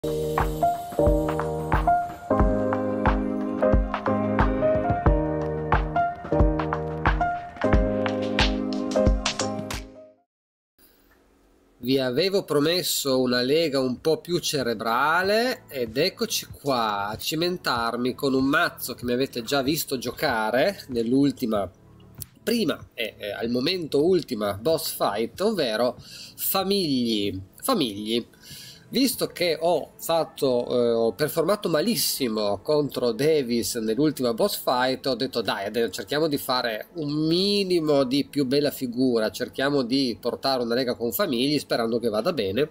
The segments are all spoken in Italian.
Vi avevo promesso una lega un po' più cerebrale ed eccoci qua a cimentarmi con un mazzo che mi avete già visto giocare nell'ultima, prima e al momento ultima boss fight, ovvero Famigli. Visto che ho performato malissimo contro Davis nell'ultima boss fight, ho detto dai, cerchiamo di fare un minimo di più bella figura, cerchiamo di portare una lega con Famigli sperando che vada bene.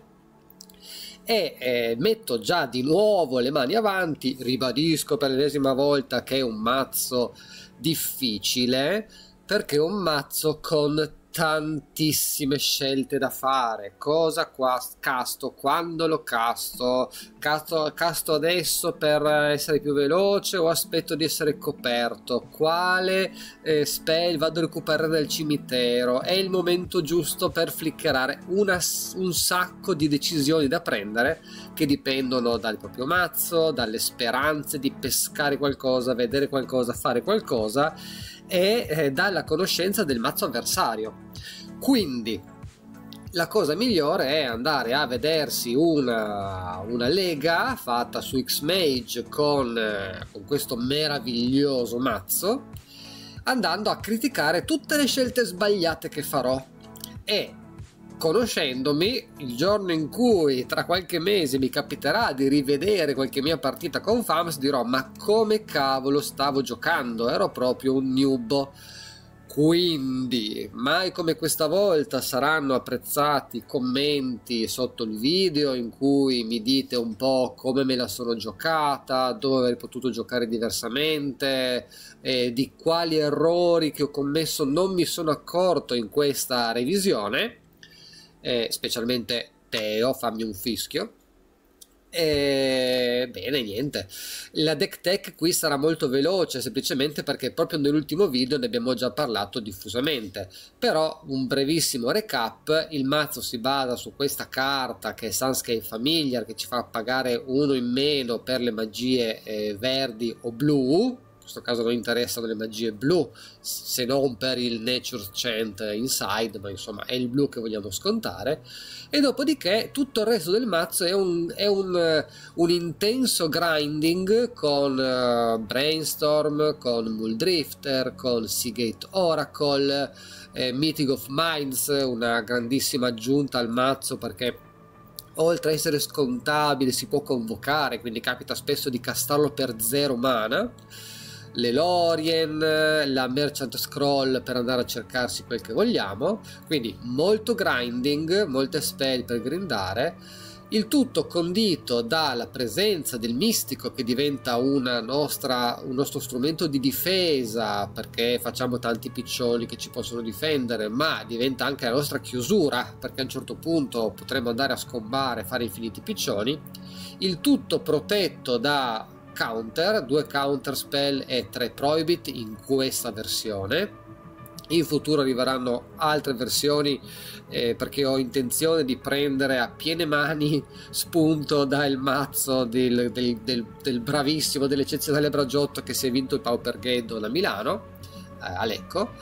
E metto già di nuovo le mani avanti, ribadisco per l'ennesima volta che è un mazzo difficile, perché è un mazzo con tantissime scelte da fare. Cosa casto, quando lo casto adesso per essere più veloce o aspetto di essere coperto, quale spell vado a recuperare dal cimitero, è il momento giusto per flickerare, un sacco di decisioni da prendere che dipendono dal proprio mazzo, dalle speranze di pescare qualcosa, vedere qualcosa, fare qualcosa e dalla conoscenza del mazzo avversario. Quindi la cosa migliore è andare a vedersi una lega fatta su X-Mage con questo meraviglioso mazzo, andando a criticare tutte le scelte sbagliate che farò, e conoscendomi, il giorno in cui tra qualche mese mi capiterà di rivedere qualche mia partita con Fams, dirò: ma come cavolo stavo giocando, ero proprio un noob. Quindi mai come questa volta saranno apprezzati commenti sotto il video in cui mi dite un po' come me la sono giocata, dove avrei potuto giocare diversamente, di quali errori che ho commesso non mi sono accorto in questa revisione. Specialmente Teo, fammi un fischio. Bene, niente, la deck tech qui sarà molto veloce, semplicemente perché proprio nell'ultimo video ne abbiamo già parlato diffusamente. Però un brevissimo recap: il mazzo si basa su questa carta che è Sunscape Familiar, che ci fa pagare uno in meno per le magie verdi o blu. In questo caso non interessano le magie blu, se non per il Nature Chant Inside, ma insomma è il blu che vogliamo scontare. E dopodiché tutto il resto del mazzo è un intenso grinding con Brainstorm, con Muldrifter, con Seagate Oracle, Meeting of Minds, una grandissima aggiunta al mazzo perché oltre a essere scontabile si può convocare, quindi capita spesso di castarlo per 0 mana. Le Lorien, la Merchant Scroll per andare a cercarsi quel che vogliamo, quindi molto grinding, molte spell per grindare, il tutto condito dalla presenza del mistico che diventa un nostro strumento di difesa, perché facciamo tanti piccioni che ci possono difendere, ma diventa anche la nostra chiusura, perché a un certo punto potremo andare a scombare, fare infiniti piccioni. Il tutto protetto da counter, 2 counter spell e 3 prohibit in questa versione. In futuro arriveranno altre versioni, perché ho intenzione di prendere a piene mani spunto dal mazzo del bravissimo, dell'eccezionale Bragiotto che si è vinto il Paupergeddon a Milano, a Lecco,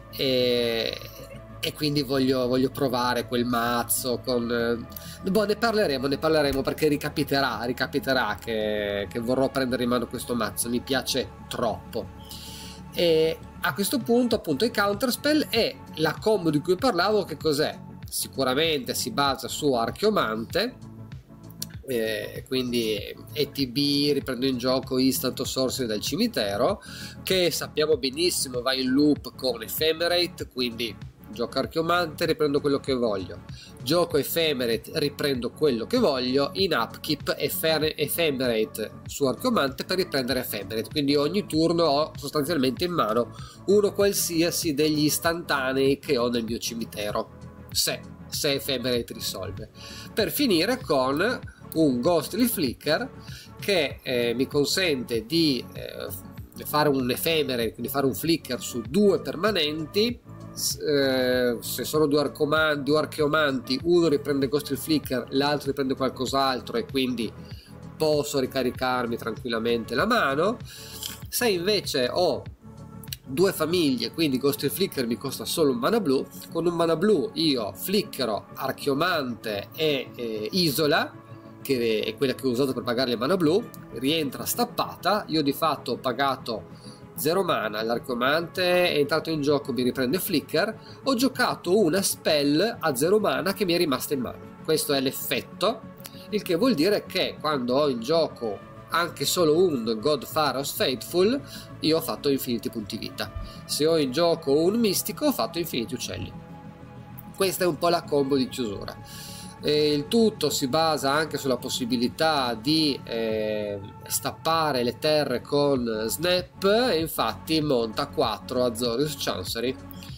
e quindi voglio provare quel mazzo con... ne parleremo perché ricapiterà che vorrò prendere in mano questo mazzo, mi piace troppo. E a questo punto appunto i counterspell e la combo di cui parlavo, che cos'è? Sicuramente si basa su Archeomante, quindi ETB, riprendo in gioco Instant Sorcery dal cimitero, che sappiamo benissimo va in loop con Ephemerate, quindi gioco Archeomante, riprendo quello che voglio, gioco Ephemerate, riprendo quello che voglio, in upkeep Ephemerate su Archeomante per riprendere Ephemerate, quindi ogni turno ho sostanzialmente in mano uno qualsiasi degli istantanei che ho nel mio cimitero, se Ephemerate risolve, per finire con un Ghostly Flicker che mi consente di fare un Ephemerate, quindi fare un flicker su 2 permanenti. Se sono due archeomanti, uno riprende Ghostly Flicker, l'altro riprende qualcos'altro, e quindi posso ricaricarmi tranquillamente la mano. Se invece ho due famiglie, quindi Ghostly Flicker mi costa solo un mana blu, con un mana blu io flickero Archiomante e Isola, che è quella che ho usato per pagare le mana blu, rientra stappata, io di fatto ho pagato 0 mana, l'Archiomante è entrato in gioco, mi riprende Flicker, ho giocato una spell a 0 mana che mi è rimasta in mano. Questo è l'effetto, il che vuol dire che quando ho in gioco anche solo un God Pharaoh's Faithful, io ho fatto infiniti punti vita. Se ho in gioco un mistico, ho fatto infiniti uccelli. Questa è un po' la combo di chiusura. E il tutto si basa anche sulla possibilità di stappare le terre con Snap, e infatti monta 4 Azorius Chancery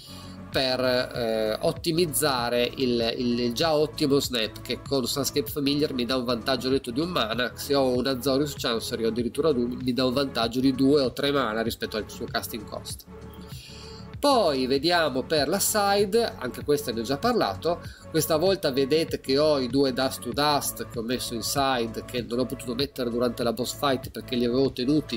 per ottimizzare il già ottimo Snap, che con Sunscape Familiar mi dà un vantaggio netto di un mana. Se ho un Azorius Chancery o addirittura mi dà un vantaggio di 2 o 3 mana rispetto al suo casting cost. Poi vediamo per la side, anche questa ne ho già parlato. Questa volta vedete che ho i 2 Dust to Dust che ho messo in side, che non ho potuto mettere durante la boss fight perché li avevo tenuti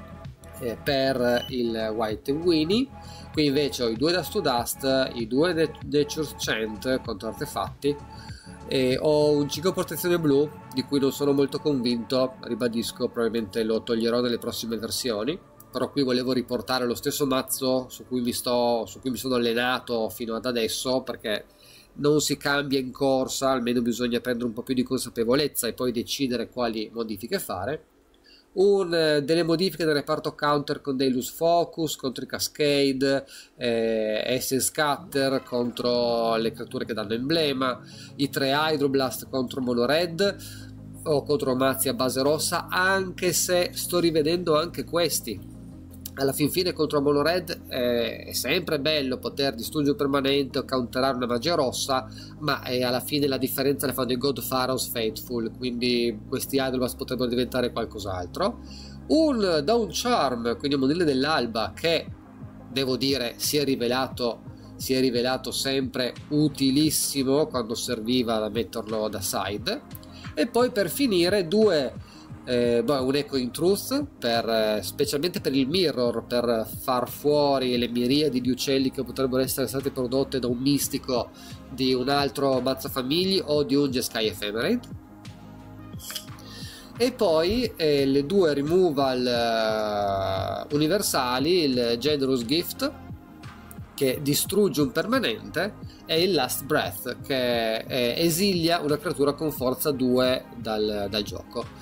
per il White and Winnie. Qui invece ho i 2 Dust to Dust, i 2 Nature's Chant contro artefatti, e ho un 5 protezione blu di cui non sono molto convinto, ribadisco, probabilmente lo toglierò nelle prossime versioni, però qui volevo riportare lo stesso mazzo su cui mi sono allenato fino ad adesso, perché non si cambia in corsa, almeno bisogna prendere un po' più di consapevolezza e poi decidere quali modifiche fare. Delle modifiche del reparto counter con dei loose focus contro i cascade, essence scatter contro le creature che danno emblema, i 3 hydroblast contro mono red o contro mazzi a base rossa, anche se sto rivedendo anche questi. Alla fin fine contro mono red è sempre bello poter distruggere permanente o counterare una magia rossa, ma alla fine la differenza la fanno i God Pharaoh's Faithful, quindi questi Idolbats potrebbero diventare qualcos'altro. Un Dawn Charm, quindi un monile dell'alba, che devo dire si è rivelato sempre utilissimo quando serviva da metterlo da side. E poi per finire un Echo in Truth specialmente per il mirror, per far fuori le miriadi di uccelli che potrebbero essere state prodotte da un mistico di un altro mazzafamigli o di un Jeskai Ephemerate. E poi le 2 removal universali, il Generous Gift che distrugge un permanente e il Last Breath che esilia una creatura con forza 2 dal gioco.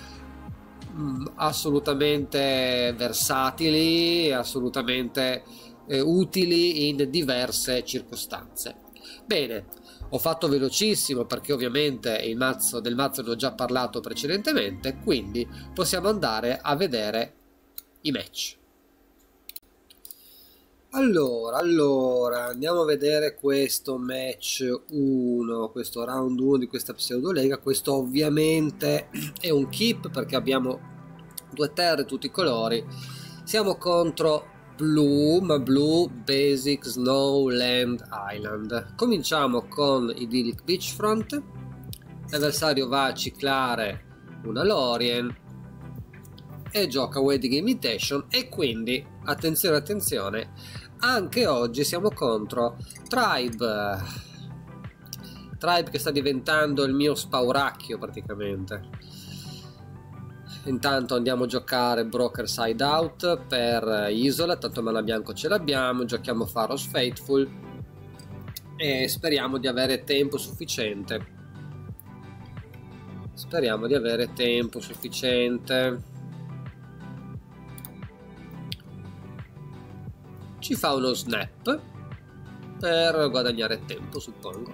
Assolutamente versatili, assolutamente utili in diverse circostanze. Bene, ho fatto velocissimo perché ovviamente del mazzo ne ho già parlato precedentemente, quindi possiamo andare a vedere i match. Allora, andiamo a vedere questo match 1, questo round 1 di questa pseudolega. Questo ovviamente è un keep perché abbiamo 2 terre tutti i colori. Siamo contro blu, ma blu basic snow land island. Cominciamo con Idyllic Beachfront. L'avversario va a ciclare una Lorien e gioca Wedding Invitation, e quindi attenzione, anche oggi siamo contro Tribe che sta diventando il mio spauracchio praticamente. Intanto andiamo a giocare Broker Side Out per Isola, tanto mana bianco ce l'abbiamo, giochiamo Pharaoh's Faithful e speriamo di avere tempo sufficiente. Ci fa uno snap per guadagnare tempo, suppongo.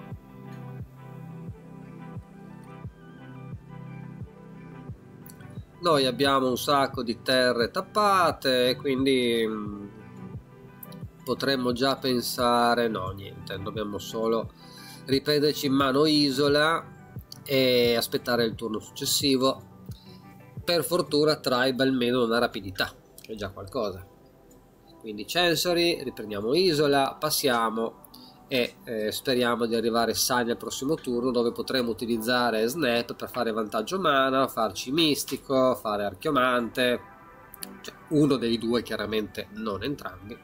Noi abbiamo un sacco di terre tappate, quindi potremmo già pensare no, niente, dobbiamo solo riprenderci in mano Isola e aspettare il turno successivo. Per fortuna Tribe almeno non ha rapidità, che è già qualcosa. Quindi Chancery, riprendiamo Isola, passiamo e speriamo di arrivare sani al prossimo turno, dove potremo utilizzare Snap per fare vantaggio mana, farci mistico, fare archiomante, cioè uno dei due chiaramente, non entrambi.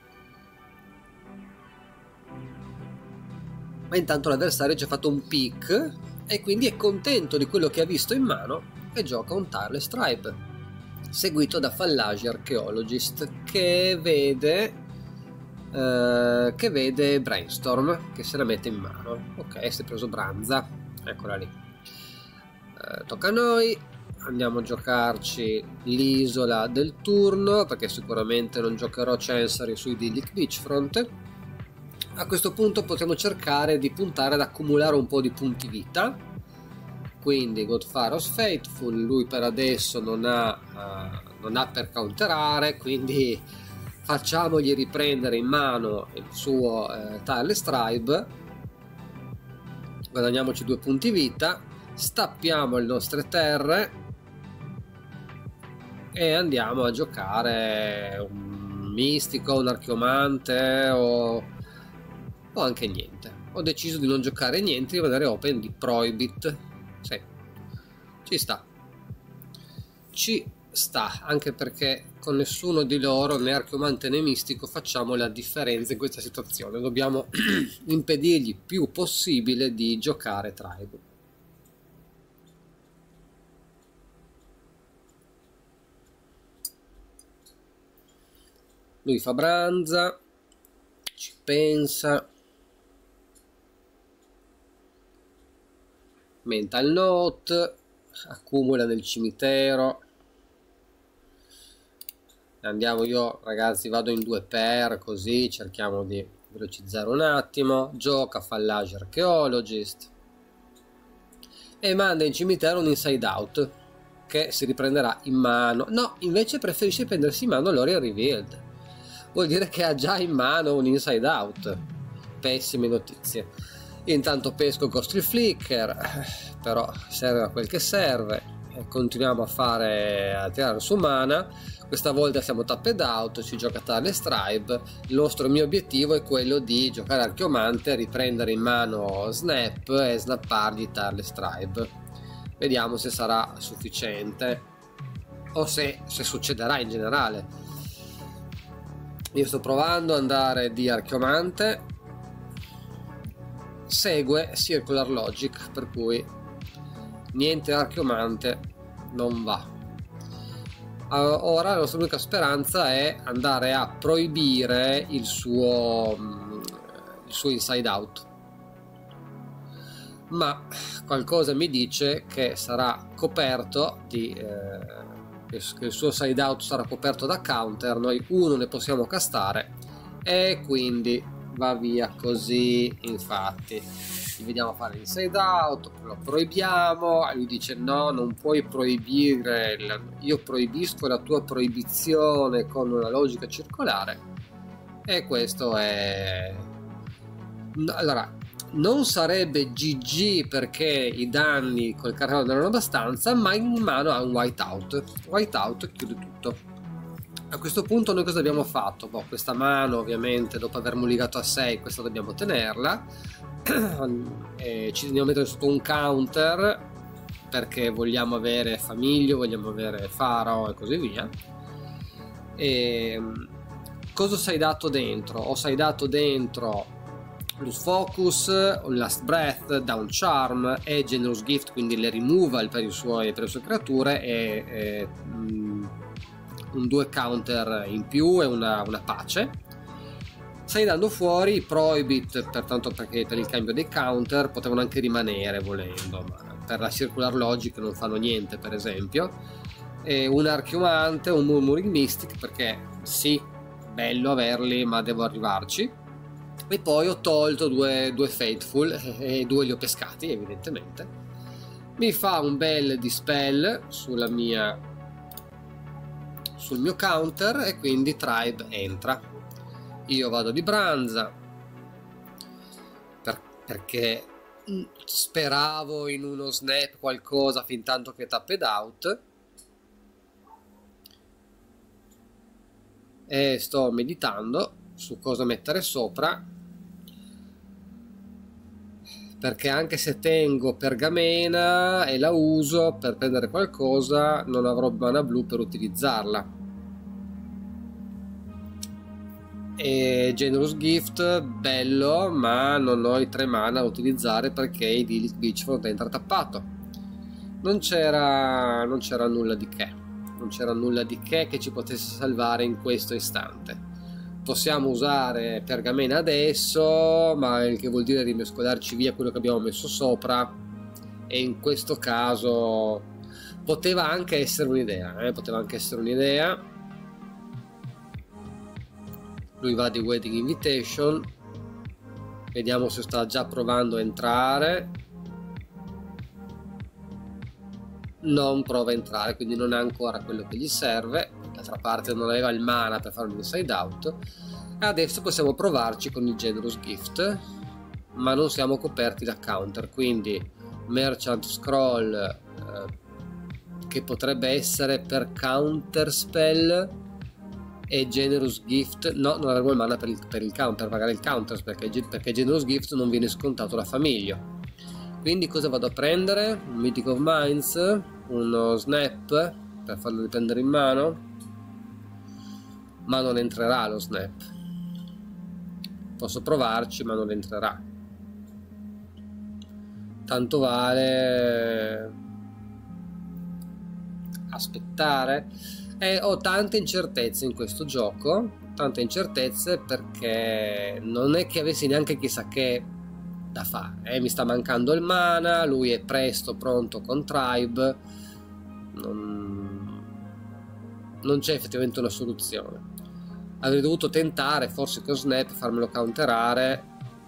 Ma intanto l'avversario ci ha fatto un pick e quindi è contento di quello che ha visto in mano e gioca un Tireless Tribe, seguito da Fallaci Archaeologist, che vede Brainstorm, che se la mette in mano. Ok, si è preso Branza, eccola lì. Tocca a noi, andiamo a giocarci l'isola del turno, perché sicuramente non giocherò Chancery su Idyllic Beachfront. A questo punto potremo cercare di puntare ad accumulare un po' di punti vita, quindi Godfaros Faithful, lui per adesso non ha per counterare, quindi facciamogli riprendere in mano il suo Tireless Tribe, guadagniamoci 2 punti vita, stappiamo le nostre terre e andiamo a giocare un mistico, un archiomante o anche niente. Ho deciso di non giocare niente, di rimanere open di Prohibit. Sì, ci sta, anche perché con nessuno di loro, né archiomante né mistico, facciamo la differenza in questa situazione. Dobbiamo impedirgli più possibile di giocare Tribe. Lui fa Branza, ci pensa, Mental Note, accumula nel cimitero. Andiamo, io ragazzi vado in 2 per, così cerchiamo di velocizzare un attimo. Gioca Fallaci Archaeologist e manda in cimitero un Inside Out che si riprenderà in mano. No, invece preferisce prendersi in mano l'Oriel Revealed. Vuol dire che ha già in mano un Inside Out. Pessime notizie. Intanto pesco Ghostly Flicker, però serve a quel che serve. Continuiamo a tirare su mana. Questa volta siamo tapped out, ci gioca Tireless Tribe. Il mio obiettivo è quello di giocare Archiomante, riprendere in mano Snap e snappargli Tireless Tribe. Vediamo se sarà sufficiente o se succederà in generale. Io sto provando ad andare di Archiomante, segue Circular Logic, per cui niente Archiomante non va. Ora la nostra unica speranza è andare a proibire il suo Inside Out, ma qualcosa mi dice che sarà coperto che il suo Side Out sarà coperto da counter. Noi uno ne possiamo castare e quindi va via così. Infatti gli vediamo fare l'Inside Out, lo proibiamo, lui dice no, non puoi proibire, io proibisco la tua proibizione con una logica circolare. E questo è... Allora, non sarebbe GG perché i danni col cartello non erano abbastanza, ma in mano ha un whiteout chiude tutto. A questo punto noi cosa abbiamo fatto? Questa mano ovviamente dopo aver mulligato a 6, questa dobbiamo tenerla e ci andiamo a mettere sotto un counter perché vogliamo avere Famiglio, vogliamo avere Faro e così via. E cosa sei dato dentro? Ho dato dentro Lose Focus, Last Breath, Down Charm e Generous Gift, quindi le removal per le sue creature e un 2 counter in più e una pace. Stai dando fuori i Prohibit, pertanto perché per il cambio dei counter potevano anche rimanere volendo, ma per la Circular Logic non fanno niente, per esempio. E un Archiomante, un Murmuring Mystic, perché sì, bello averli, ma devo arrivarci. E poi ho tolto due Faithful e 2 li ho pescati, evidentemente. Mi fa un bel dispel sul mio counter e quindi Tribe entra. Io vado di Branza perché speravo in uno snap qualcosa fin tanto che tapped out, e sto meditando su cosa mettere sopra. perché anche se tengo pergamena e la uso per prendere qualcosa, non avrò mana blu per utilizzarla. E Generous Gift, bello, ma non ho i 3 mana da utilizzare perché Idyllic Beachfront entra tappato. Non c'era nulla di che. Non c'era nulla di che ci potesse salvare in questo istante. Possiamo usare pergamena adesso, ma il che vuol dire rimescolarci via quello che abbiamo messo sopra, e in questo caso poteva anche essere un'idea, poteva anche essere un'idea. Lui va di Wedding Invitation, vediamo se sta già provando a entrare. Non prova a entrare, quindi non ha ancora quello che gli serve. D'altra parte non aveva il mana per fare un inside out. Adesso possiamo provarci con il Generous Gift, ma non siamo coperti da counter, quindi Merchant Scroll, che potrebbe essere per counter spell, e Generous Gift, no, non avremo il mana per il counter, pagare il counter, perché Generous Gift non viene scontato da famiglia. Quindi cosa vado a prendere? Un Mythic of Minds, uno Snap per farlo riprendere in mano, ma non entrerà lo Snap. Posso provarci, ma non entrerà. Tanto vale aspettare. Ho tante incertezze in questo gioco, tante incertezze, perché non è che avessi neanche chissà che da fare, mi sta mancando il mana, lui è presto pronto con Tribe, non c'è effettivamente una soluzione. Avrei dovuto tentare forse con Snap farmelo counterare,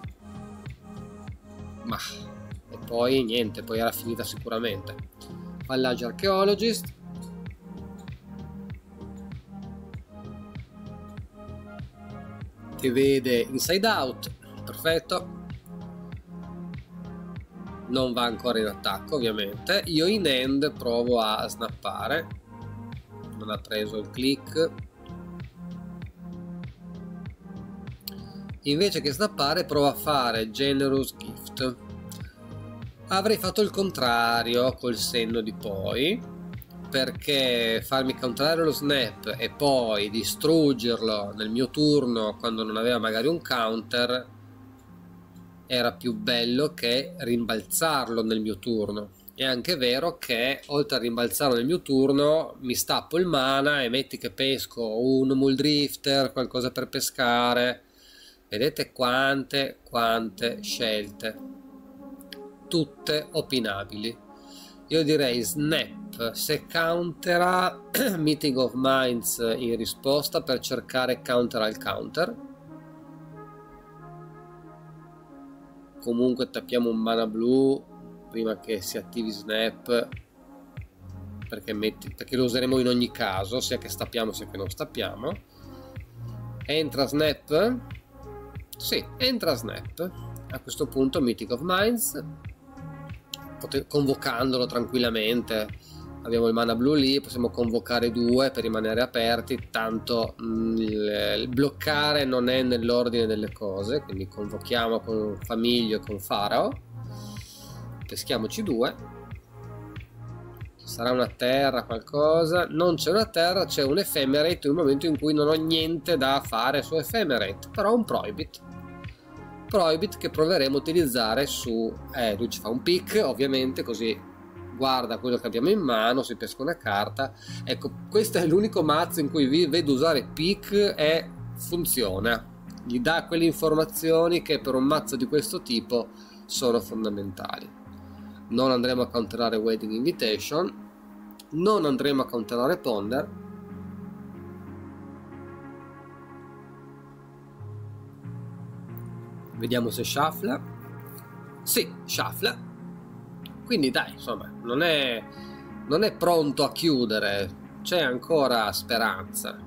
ma e poi niente, poi era finita sicuramente. Village Archaeologist, che vede Inside Out, perfetto, non va ancora in attacco ovviamente. Io in end provo a snappare, non ha preso il click. Invece che snappare provo a fare Generous Gift. Avrei fatto il contrario col senno di poi, perché farmi counterare lo snap e poi distruggerlo nel mio turno quando non aveva magari un counter era più bello che rimbalzarlo nel mio turno. È anche vero che oltre a rimbalzarlo nel mio turno mi stappo il mana e metti che pesco un Muldrifter, qualcosa per pescare. Vedete quante scelte, tutte opinabili. Io direi Snap se countera Meeting of Minds in risposta per cercare counter al counter. Comunque tappiamo un mana blu prima che si attivi Snap, perché lo useremo in ogni caso, sia che stappiamo sia che non stappiamo. Entra Snap? Sì, entra Snap. A questo punto Mythic of Minds, convocandolo tranquillamente, abbiamo il mana blu lì, possiamo convocare 2 per rimanere aperti, tanto il bloccare non è nell'ordine delle cose, quindi convochiamo con Famiglio e con Farao, peschiamoci 2. Ci sarà una terra, qualcosa? Non c'è una terra, c'è un Ephemerate in un momento in cui non ho niente da fare su Ephemerate, però un Prohibit che proveremo a utilizzare su lui ci fa un pick ovviamente, così guarda quello che abbiamo in mano, si pesca una carta. Ecco, questo è l'unico mazzo in cui vi vedo usare pick e funziona, gli dà quelle informazioni che per un mazzo di questo tipo sono fondamentali. Non andremo a counterare Wedding Invitation, non andremo a counterare Ponder. Vediamo se shuffla. Sì, shuffla. Quindi dai, insomma, non è pronto a chiudere, c'è ancora speranza.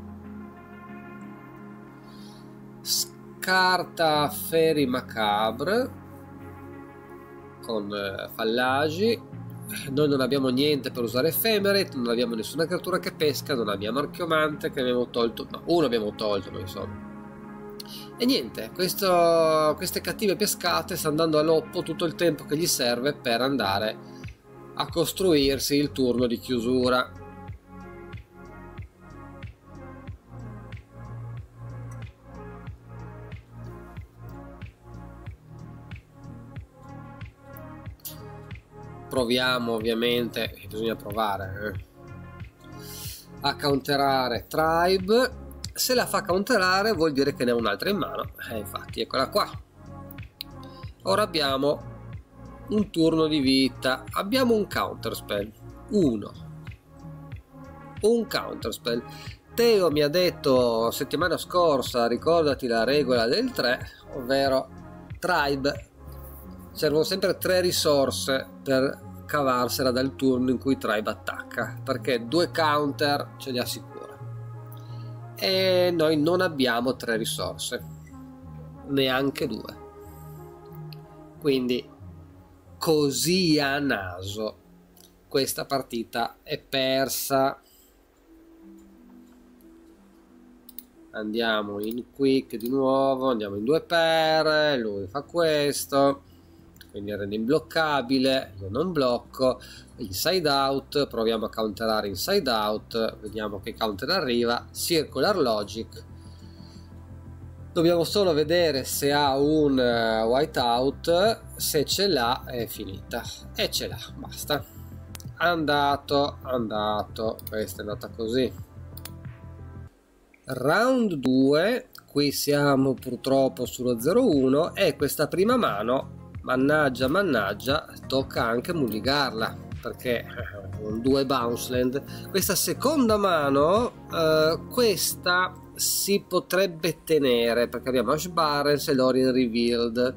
Scarta Fairy Macabre con Fallagi. Noi non abbiamo niente per usare Ephemerate, non abbiamo nessuna creatura che pesca, non abbiamo Archeomante che abbiamo tolto, no, uno abbiamo tolto, ma insomma. E niente, queste cattive pescate sta andando a loppo tutto il tempo che gli serve per andare a costruirsi il turno di chiusura. Proviamo ovviamente, bisogna provare a counterare Tribe. Se la fa counterare vuol dire che ne ha un'altra in mano, infatti eccola qua. Ora abbiamo un turno di vita, abbiamo un counterspell, un counterspell. Teo mi ha detto settimana scorsa, ricordati la regola del 3, ovvero Tribe servono sempre 3 risorse per cavarsela dal turno in cui Tribe attacca, perché 2 counter ce li assicura e noi non abbiamo 3 risorse, neanche 2, quindi così a naso questa partita è persa. Andiamo in quick di nuovo, andiamo in 2 per, lui fa questo, quindi rende imbloccabile, io non blocco. Inside out, proviamo a counterare inside out, vediamo che counter arriva. Circular logic, dobbiamo solo vedere se ha un whiteout, se ce l'ha è finita, e ce l'ha, basta. Andato, questa è andata così. Round 2, qui siamo purtroppo sullo 0-1 e questa prima mano, mannaggia, tocca anche mulligarla, perché con 2 bounce land. Questa seconda mano, questa si potrebbe tenere, perché abbiamo Ash Barrens e Lorien Revealed,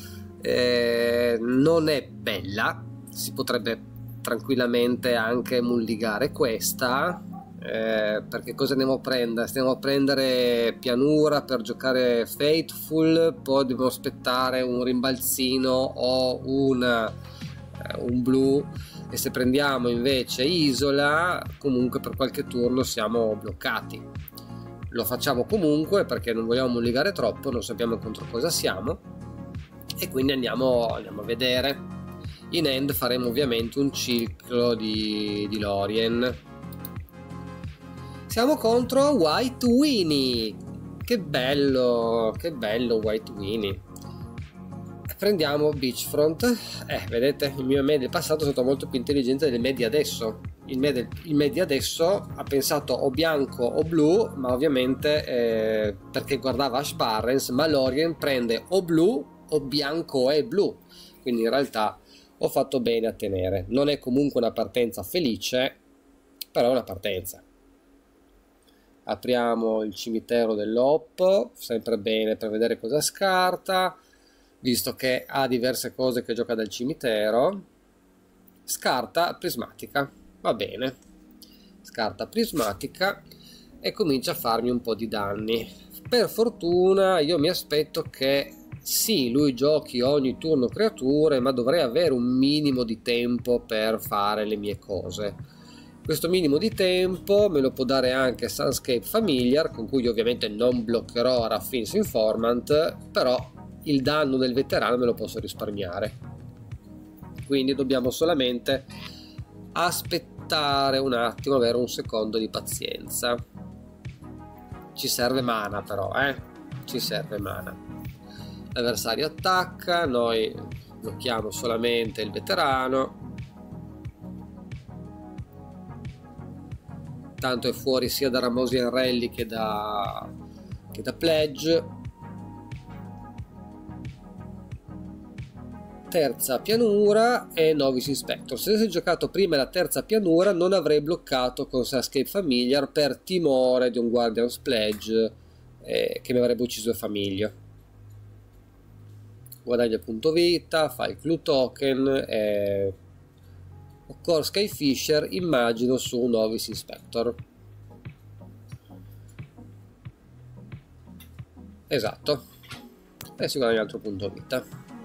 non è bella, si potrebbe tranquillamente anche mulligare questa, perché cosa andiamo a prendere? Stiamo a prendere pianura per giocare Fateful, poi dobbiamo aspettare un rimbalzino o un blu, e se prendiamo invece Isola comunque per qualche turno siamo bloccati. Lo facciamo comunque perché non vogliamo mulligare troppo, non sappiamo contro cosa siamo, e quindi andiamo a vedere. In end faremo ovviamente un ciclo di Lorien. Siamo contro White Winnie. Che bello White Winnie. Prendiamo Beachfront. Vedete, il mio me del passato è stato molto più intelligente del me di adesso. Il me di adesso ha pensato o bianco o blu, ma ovviamente perché guardava Ash Barrens, ma Lorien prende o blu o bianco e blu, quindi in realtà ho fatto bene a tenere. Non è comunque una partenza felice, però è una partenza. Apriamo il cimitero dell'Op, sempre bene per vedere cosa scarta, visto che ha diverse cose che gioca dal cimitero. Scarta prismatica, va bene, scarta prismatica e comincia a farmi un po' di danni. Per fortuna io mi aspetto che sì, lui giochi ogni turno creature, ma dovrei avere un minimo di tempo per fare le mie cose. Questo minimo di tempo me lo può dare anche Sunscape Familiar, con cui ovviamente non bloccherò Raffine's Informant, però il danno del veterano me lo posso risparmiare. Quindi dobbiamo solamente aspettare un attimo, avere un secondo di pazienza. Ci serve mana però, ci serve mana. L'avversario attacca, noi blocchiamo solamente il veterano. Tanto è fuori sia da Ramosian Rally che da Pledge. Terza pianura e Novice Inspector. Se avessi giocato prima la terza pianura non avrei bloccato con Sunscape Familiar per timore di un Guardian's Pledge che mi avrebbe ucciso il famiglio. Guadagna punto vita, fa il Clue Token e Core Skyfisher immagino su Novice Inspector. Esatto, e si guadagna un altro punto vita.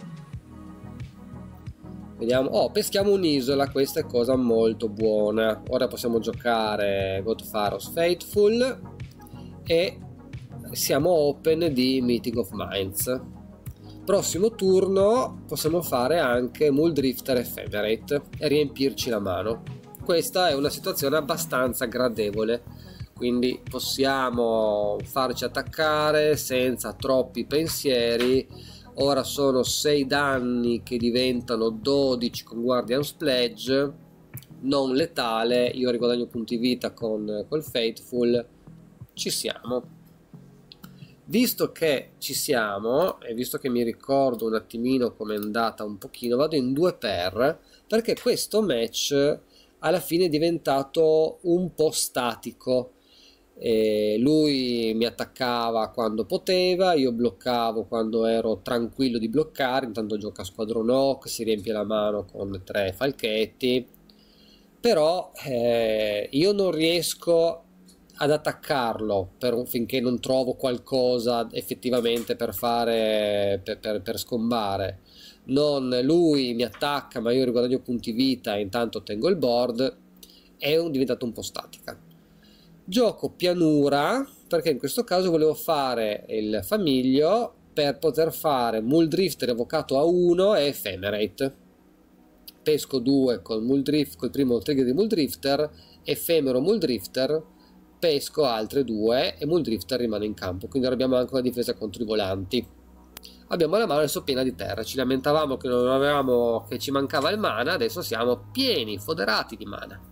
Vediamo, peschiamo un'isola, questa è cosa molto buona. Ora possiamo giocare Godfaros Fateful e siamo open di Meeting of Minds. Prossimo turno possiamo fare anche Muldrifter Ephemerate e riempirci la mano. Questa è una situazione abbastanza gradevole, quindi possiamo farci attaccare senza troppi pensieri. Ora sono 6 danni che diventano 12 con Guardian's Pledge, non letale. Io riguadagno punti vita col Faithful. Ci siamo. Visto che ci siamo e visto che mi ricordo un attimino com'è andata un pochino, vado in 2 perché questo match alla fine è diventato un po' statico. Lui mi attaccava quando poteva, io bloccavo quando ero tranquillo di bloccare. Intanto gioca Squadron Hawk, si riempie la mano con 3 falchetti, però io non riesco ad attaccarlo finché non trovo qualcosa effettivamente per fare per scombare. Lui mi attacca ma io riguadagno punti vita e intanto tengo il board. È diventato un po' statica. Gioco pianura perché in questo caso volevo fare il famiglio per poter fare Muldrifter evocato a 1 e Ephemerate. Pesco 2 col primo trigger di Muldrifter, effemero Muldrifter, pesco altre 2 e Muldrifter rimane in campo. Quindi ora abbiamo anche una difesa contro i volanti. Abbiamo la mano adesso piena di terra. Ci lamentavamo che non avevamo, che ci mancava il mana, adesso siamo pieni, foderati di mana.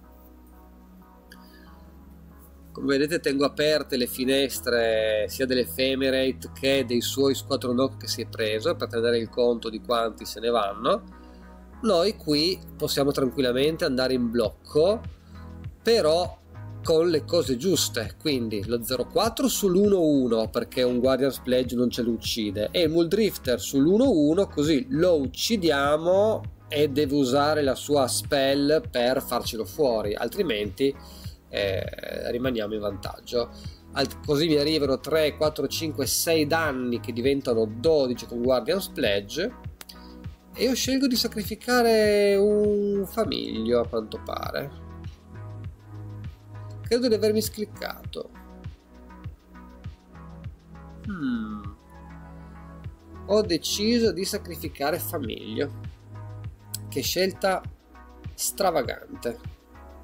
Come vedete tengo aperte le finestre sia dell'Ephemerate che dei suoi Squadron Hawk che si è preso, per tenere il conto di quanti se ne vanno. Noi qui possiamo tranquillamente andare in blocco, però con le cose giuste, quindi lo 0-4 sull'1-1 perché un Guardian's Pledge non ce lo uccide, e il Muldrifter sull'1-1 così lo uccidiamo e deve usare la sua spell per farcelo fuori, altrimenti rimaniamo in vantaggio. Così mi arrivano 3, 4, 5, 6 danni che diventano 12 con Guardian's Pledge e io scelgo di sacrificare un famiglio a quanto pare. Credo di avermi scliccato. Ho deciso di sacrificare famiglio. Che scelta stravagante.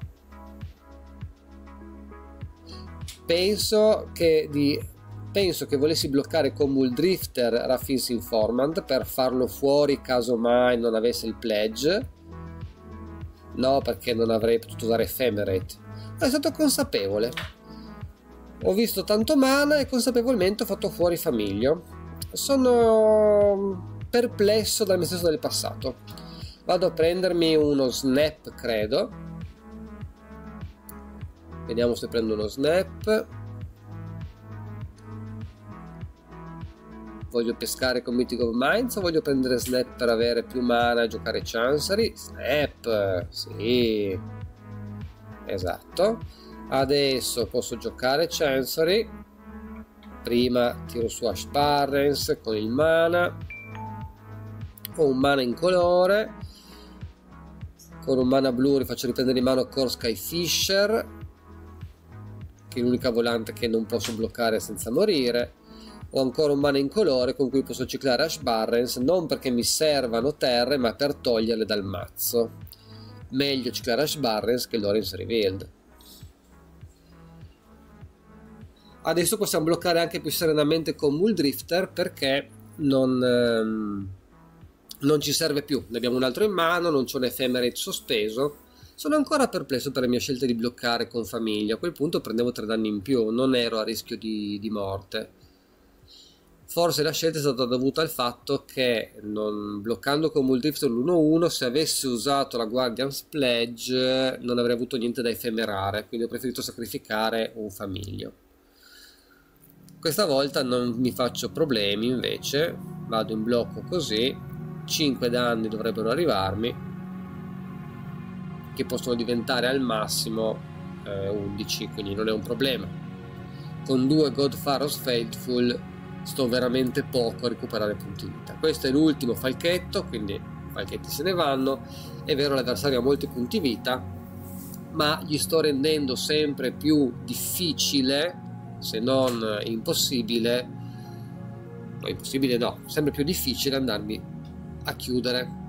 Penso che volessi bloccare con Muldrifter Raffine's Informant per farlo fuori caso mai non avesse il pledge. No, perché non avrei potuto usare Ephemerate. È stato consapevole. Ho visto tanto mana e consapevolmente ho fatto fuori famiglio. Sono perplesso dal me stesso del passato. Vado a prendermi uno snap, credo. Vediamo se prendo uno snap. Voglio pescare con Meeting of Minds o voglio prendere snap per avere più mana e giocare Chancery? Snap, sì, esatto. Adesso posso giocare Chancery. Prima tiro su Ash Barrens con il mana. Ho un mana incolore. Con un mana blu rifaccio riprendere in mano Core Skyfisher, che è l'unica volante che non posso bloccare senza morire. Ho ancora un mana incolore con cui posso ciclare Ash Barrens, non perché mi servano terre ma per toglierle dal mazzo. Meglio ciclare Ash Barrens che Lorenz Revealed. Adesso possiamo bloccare anche più serenamente con Muldrifter perché non ci serve più. Ne abbiamo un altro in mano, non c'è un Ephemerate sospeso. Sono ancora perplesso per le mie scelte di bloccare con famiglia. A quel punto prendevo 3 danni in più, non ero a rischio di morte. Forse la scelta è stata dovuta al fatto che bloccando con Muldrifter l'1-1, se avessi usato la Guardian's Pledge non avrei avuto niente da effemerare, quindi ho preferito sacrificare un famiglio. Questa volta non mi faccio problemi, invece vado in blocco così, 5 danni dovrebbero arrivarmi, che possono diventare al massimo 11, quindi non è un problema. Con 2 Godfaros Faithful sto veramente poco a recuperare punti vita. Questo è l'ultimo falchetto, quindi i falchetti se ne vanno. È vero, l'avversario ha molti punti vita, ma gli sto rendendo sempre più difficile se non impossibile, no, impossibile no, sempre più difficile andarmi a chiudere.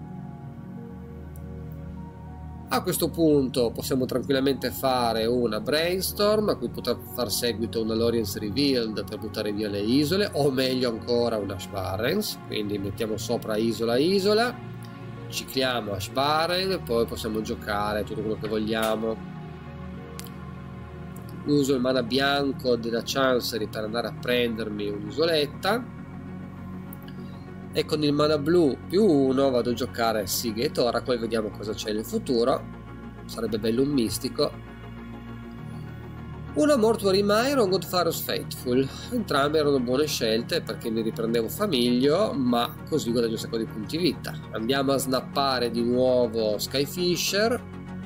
A questo punto possiamo tranquillamente fare una brainstorm a cui poter far seguito una Lorien's Revealed per buttare via le isole, o meglio ancora una Ash Barrens, quindi mettiamo sopra isola, cicliamo Ash Barren, poi possiamo giocare tutto quello che vogliamo. Uso il mana bianco della Chancery per andare a prendermi un'isoletta, e con il mana blu +1 vado a giocare Seagate Oracle, vediamo cosa c'è nel futuro. Sarebbe bello un mistico. Una Mortuary Mire o un Godfather's Faithful, entrambe erano buone scelte perché mi riprendevo Famiglio, ma così guadagno un sacco di punti vita. Andiamo a snappare di nuovo Skyfisher,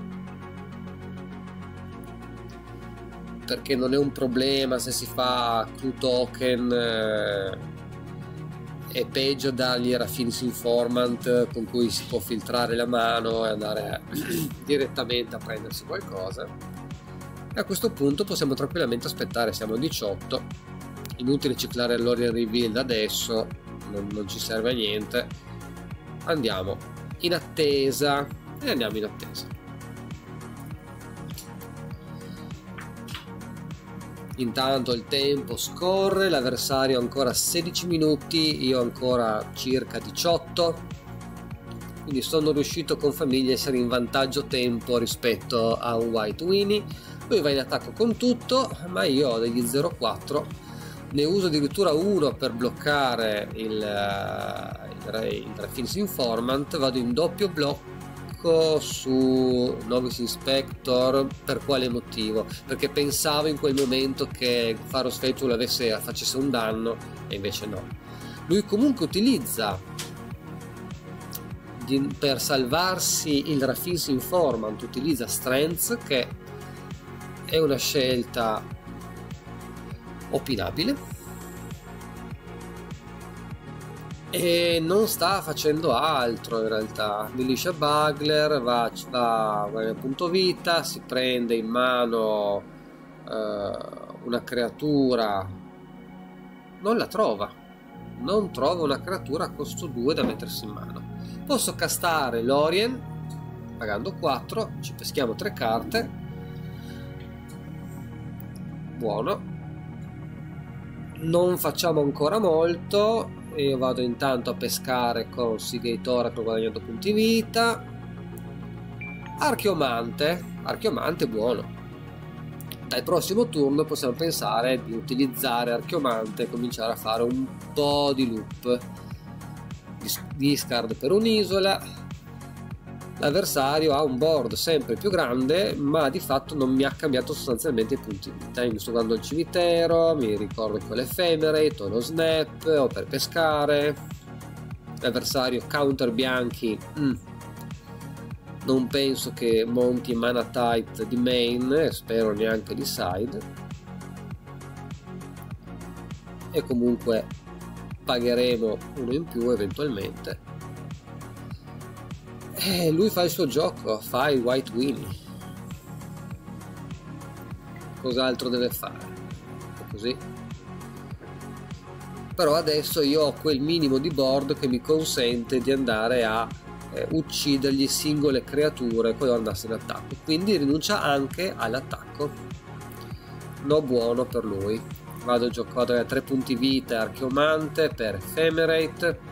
perché non è un problema se si fa Clue Token, è peggio dargli Raffine's Informant con cui si può filtrare la mano e andare direttamente a prendersi qualcosa. E a questo punto possiamo tranquillamente aspettare, siamo a 18, inutile ciclare Lorien Revealed adesso, non ci serve a niente. Andiamo in attesa e andiamo in attesa. Intanto il tempo scorre, l'avversario ha ancora 16 minuti, io ancora circa 18, quindi sono riuscito con Famiglia a essere in vantaggio tempo rispetto a un White Winnie. Lui va in attacco con tutto, ma io ho degli 0-4, ne uso addirittura uno per bloccare il Raffine's Informant, vado in doppio blocco su Novice Inspector. Per quale motivo? Perché pensavo in quel momento che Pharos Faithful facesse un danno, e invece no. Lui comunque utilizza per salvarsi il Raffine's Informant, utilizza Strength, che è una scelta opinabile, e non sta facendo altro in realtà. Militia Bugler va a punto vita, si prende in mano una creatura, non la trova, non trova una creatura a costo 2 da mettersi in mano. Posso castare Lorien pagando 4, ci peschiamo 3 carte, buono. Non facciamo ancora molto. Io vado intanto a pescare con Seagate Oracle guadagnando punti vita. Archeomante buono. Dal prossimo turno possiamo pensare di utilizzare Archeomante e cominciare a fare un po' di loop. Discard per un'isola. L'avversario ha un board sempre più grande, ma di fatto non mi ha cambiato sostanzialmente i punti vita. Io mi sto guardando il cimitero, mi ricordo che ho l'Ephemerate, ho lo Snap, ho per pescare. L'avversario counter bianchi, non penso che monti mana tight di main, spero neanche di side, e comunque pagheremo uno in più eventualmente. Lui fa il suo gioco, fa il White Winnie. Cos'altro deve fare? Così. Però adesso io ho quel minimo di board che mi consente di andare a uccidergli singole creature quando andasse in attacco. Quindi rinuncia anche all'attacco. No, buono per lui. Vado a giocare a 3 punti vita Archeomante per Ephemerate.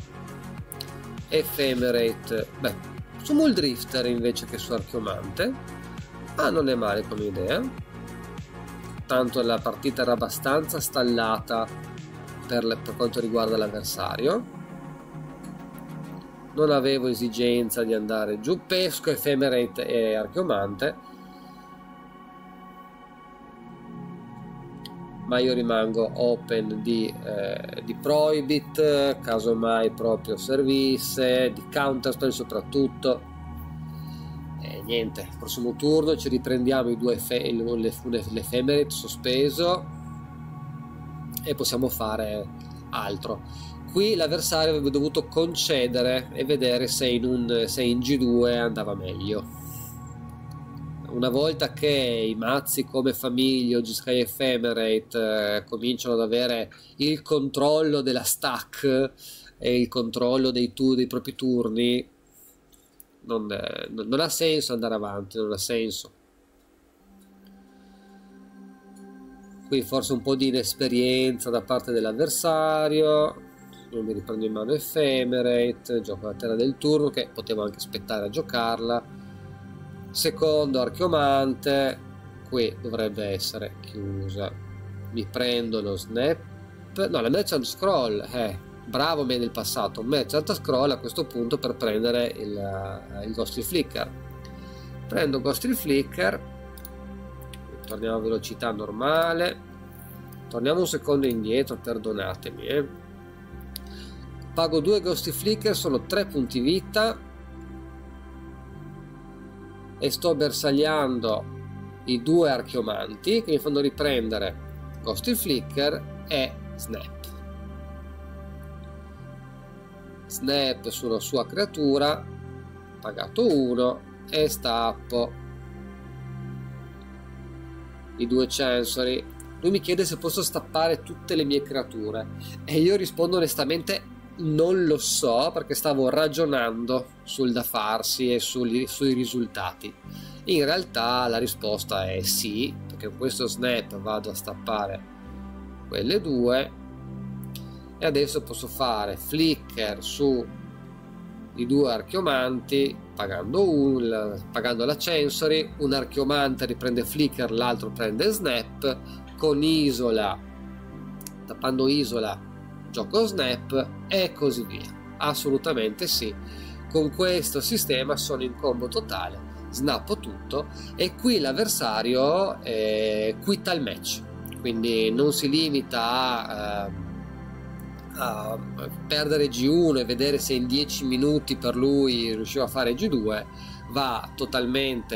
Su Muldrifter invece che su Archeomante, ma non è male come idea, tanto la partita era abbastanza stallata per quanto riguarda l'avversario, non avevo esigenza di andare giù, pesco Ephemerate e Archeomante, ma io rimango open di Prohibit, casomai proprio service, di Counterspell soprattutto. E niente, il prossimo turno ci riprendiamo i due l'Ephemerate sospeso e possiamo fare altro. Qui l'avversario avrebbe dovuto concedere e vedere se in G2 andava meglio. una volta che i mazzi come Famiglio, G-Sky Ephemerate cominciano ad avere il controllo della stack e il controllo dei propri turni, non ha senso andare avanti, non ha senso. Qui forse un po' di inesperienza da parte dell'avversario. Non mi riprendo in mano Ephemerate, gioco la terra del turno, che potevo anche aspettare a giocarla. Secondo Archiomante, qui dovrebbe essere chiusa. Mi prendo lo snap, no, la Merchant Scroll, bravo me del passato, Merchant Scroll a questo punto per prendere il Ghostly Flicker. Prendo Ghostly Flicker, torniamo a velocità normale, torniamo un secondo indietro, perdonatemi, pago 2 Ghostly Flicker, sono 3 punti vita e sto bersagliando i 2 Archiomanti che mi fanno riprendere Ghostly Flicker e Snap sulla sua creatura, pagato 1 e stappo i 2 Chancery. Lui mi chiede se posso stappare tutte le mie creature e io rispondo onestamente non lo so, perché stavo ragionando sul da farsi e sui risultati. In realtà la risposta è sì, perché con questo snap vado a stappare quelle 2 e adesso posso fare flicker su i 2 Archiomanti pagando la Chancery, un Archiomante riprende flicker, l'altro prende snap, con isola, tappando isola gioco snap e così via. Assolutamente sì, con questo sistema sono in combo totale, snappo tutto e qui l'avversario quitta il match, quindi non si limita a perdere G1 e vedere se in 10 minuti per lui riusciva a fare G2, va totalmente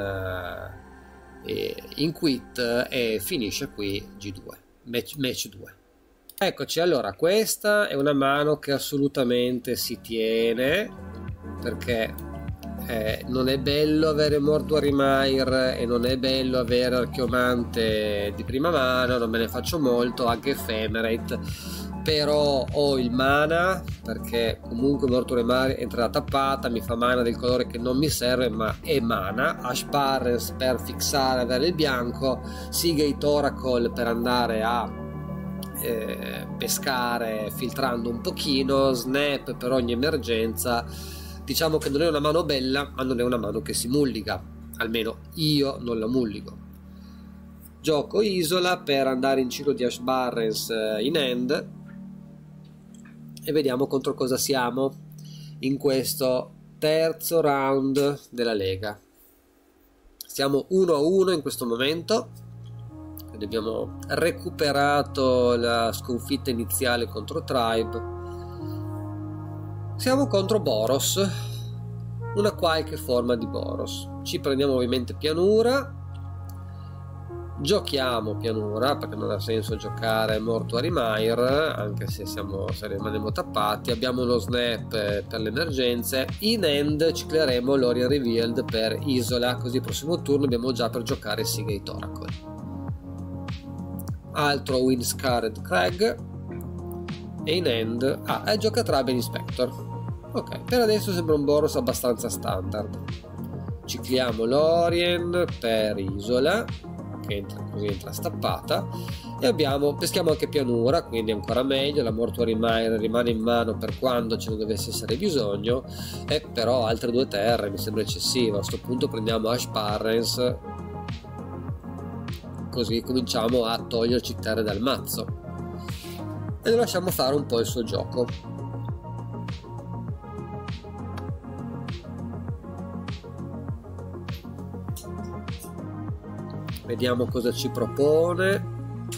in quit e finisce qui G2, match 2. Eccoci, allora questa è una mano che assolutamente si tiene, perché non è bello avere Mortuary Mire e non è bello avere Archiomante di prima mano, non me ne faccio molto, anche Ephemerate, però ho il mana, perché comunque Mortuary Mire entra tappata, mi fa mana del colore che non mi serve, ma è mana, Ash Barrens per fissare, avere il bianco, Seagate Oracle per andare a pescare filtrando un pochino, snap per ogni emergenza. Diciamo che non è una mano bella, ma non è una mano che si mulliga, almeno io non la mulligo. Gioco isola per andare in ciclo di Ash Barrens in hand e vediamo contro cosa siamo in questo terzo round della Lega. Siamo 1-1 in questo momento. Abbiamo recuperato la sconfitta iniziale contro Tribe. Siamo contro Boros, una qualche forma di Boros. Ci prendiamo ovviamente pianura, giochiamo pianura perché non ha senso giocare Mortuary Mire, anche se rimaniamo tappati. Abbiamo uno snap per le emergenze, in end ci clearemo Lorien Revealed per isola, così il prossimo turno abbiamo già per giocare Seagate Oracle. Altro Windscarred Crag e in end gioca Tribe Inspector. Ok, per adesso sembra un Boros abbastanza standard. Cicliamo Lorien per isola, che entra stappata, e peschiamo anche pianura, quindi ancora meglio. La Mortuary Mire rimane in mano per quando ce ne dovesse essere bisogno, e però altre 2 terre mi sembra eccessivo. A questo punto prendiamo Ash Barrens, così cominciamo a toglierci terre dal mazzo e lo lasciamo fare un po' il suo gioco. Vediamo cosa ci propone.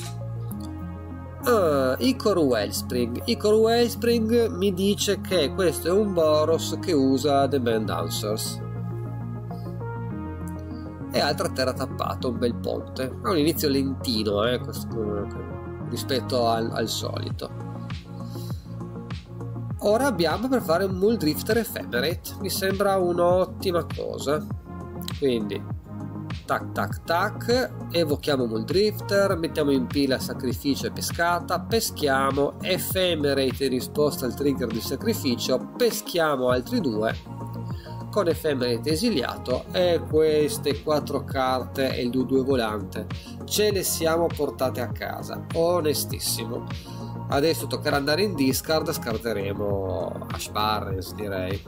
Ichor Wellspring mi dice che questo è un Boros che usa Demand Answers e altra terra tappata, un bel ponte. Ha un inizio lentino rispetto al solito. Ora abbiamo per fare un Muldrifter Ephemerate, mi sembra un'ottima cosa, quindi tac tac tac, evochiamo Muldrifter, mettiamo in pila sacrificio e pescata, peschiamo, ephemerate in risposta al trigger di sacrificio, peschiamo altri 2 con ephemerate esiliato, e queste 4 carte e il 2/2 volante ce le siamo portate a casa, onestissimo. Adesso toccherà andare in discard, scarteremo Ash Barrens, direi.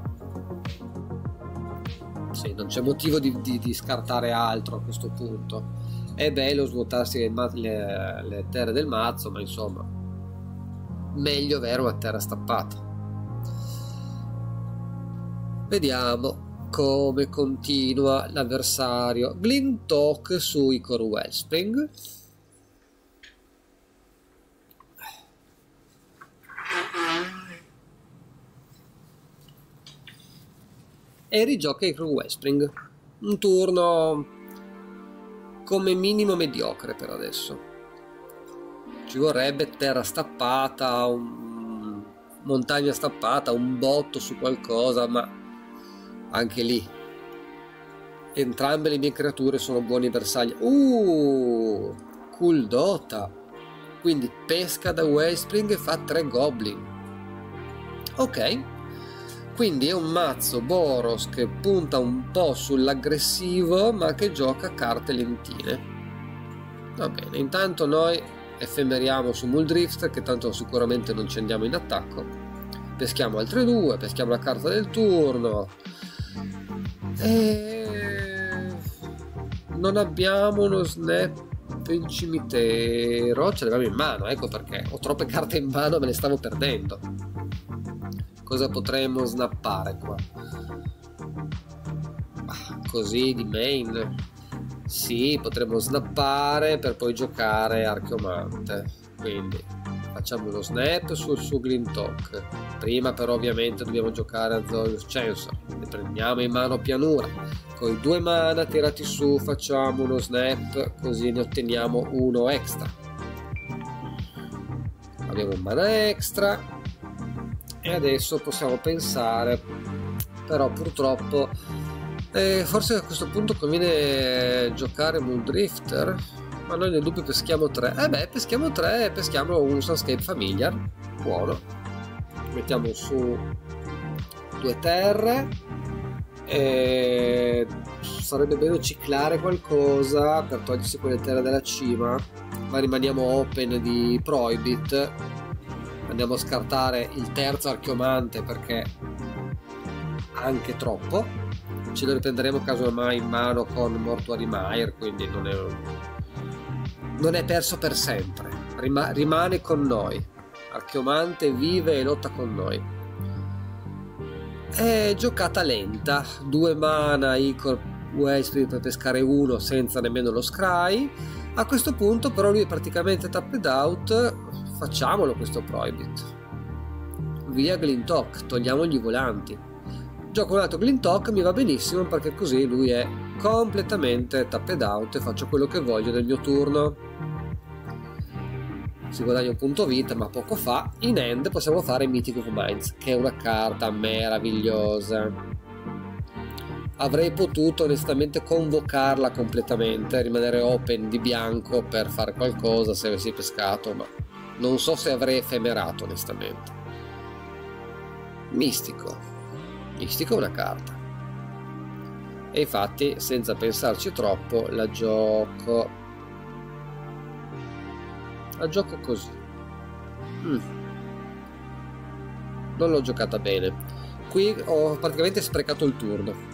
Sì, non c'è motivo di scartare altro a questo punto. È bello svuotarsi le terre del mazzo, ma insomma, meglio avere una terra stappata. Vediamo come continua l'avversario. Glintok su Ichor Wellspring. E rigioca Ichor Wellspring. Un turno come minimo mediocre per adesso. Ci vorrebbe terra stappata, montagna stappata, un botto su qualcosa, ma anche lì entrambe le mie creature sono buoni bersagli. Cool Dota, quindi pesca da Wellspring e fa 3 goblin. Ok, quindi è un mazzo Boros che punta un po' sull'aggressivo ma che gioca carte lentine. Va bene, intanto noi effemeriamo su Muldrifter, che tanto sicuramente non ci andiamo in attacco, peschiamo altre 2, peschiamo la carta del turno e non abbiamo uno snap in cimitero, ce l'abbiamo in mano, ecco perché ho troppe carte in mano, me le stavo perdendo. Cosa potremmo snappare qua? Così di main, sì, potremmo snappare per poi giocare Archeomante, quindi facciamo uno snap sul suo Glintok. Prima però ovviamente dobbiamo giocare Azorius Chancellor, ne prendiamo in mano Pianura, con i 2 mana tirati su facciamo uno snap, così ne otteniamo 1 extra. Abbiamo un mana extra e adesso possiamo pensare, però purtroppo forse a questo punto conviene giocare Muldrifter, ma noi nel dubbio peschiamo 3. Peschiamo 3 e peschiamo un Sunscape Familiar, buono. Mettiamo su 2 terre e sarebbe bene ciclare qualcosa per togliersi quelle terre dalla cima, ma rimaniamo open di Prohibit. Andiamo a scartare il terzo Archeomante perché anche troppo, ce lo riprenderemo casomai in mano con Mortuary Mire, quindi non è perso per sempre, rimane con noi. Archeomante vive e lotta con noi. È giocata lenta, 2 mana Ichor Wellspring per pescare 1 senza nemmeno lo scry. A questo punto però lui è praticamente tapped out, facciamolo questo Prohibit. Via Glintok, togliamogli i volanti. Gioco un altro Glintok, mi va benissimo perché così lui è completamente tapped out e faccio quello che voglio nel mio turno. Si guadagna un punto vita, ma poco fa. In end possiamo fare Mythic of Minds, che è una carta meravigliosa. Avrei potuto onestamente convocarla completamente, rimanere open di bianco per fare qualcosa se avessi pescato, ma non so se avrei effemerato onestamente. Mistico è una carta e infatti senza pensarci troppo la gioco così. Non l'ho giocata bene, qui ho praticamente sprecato il turno.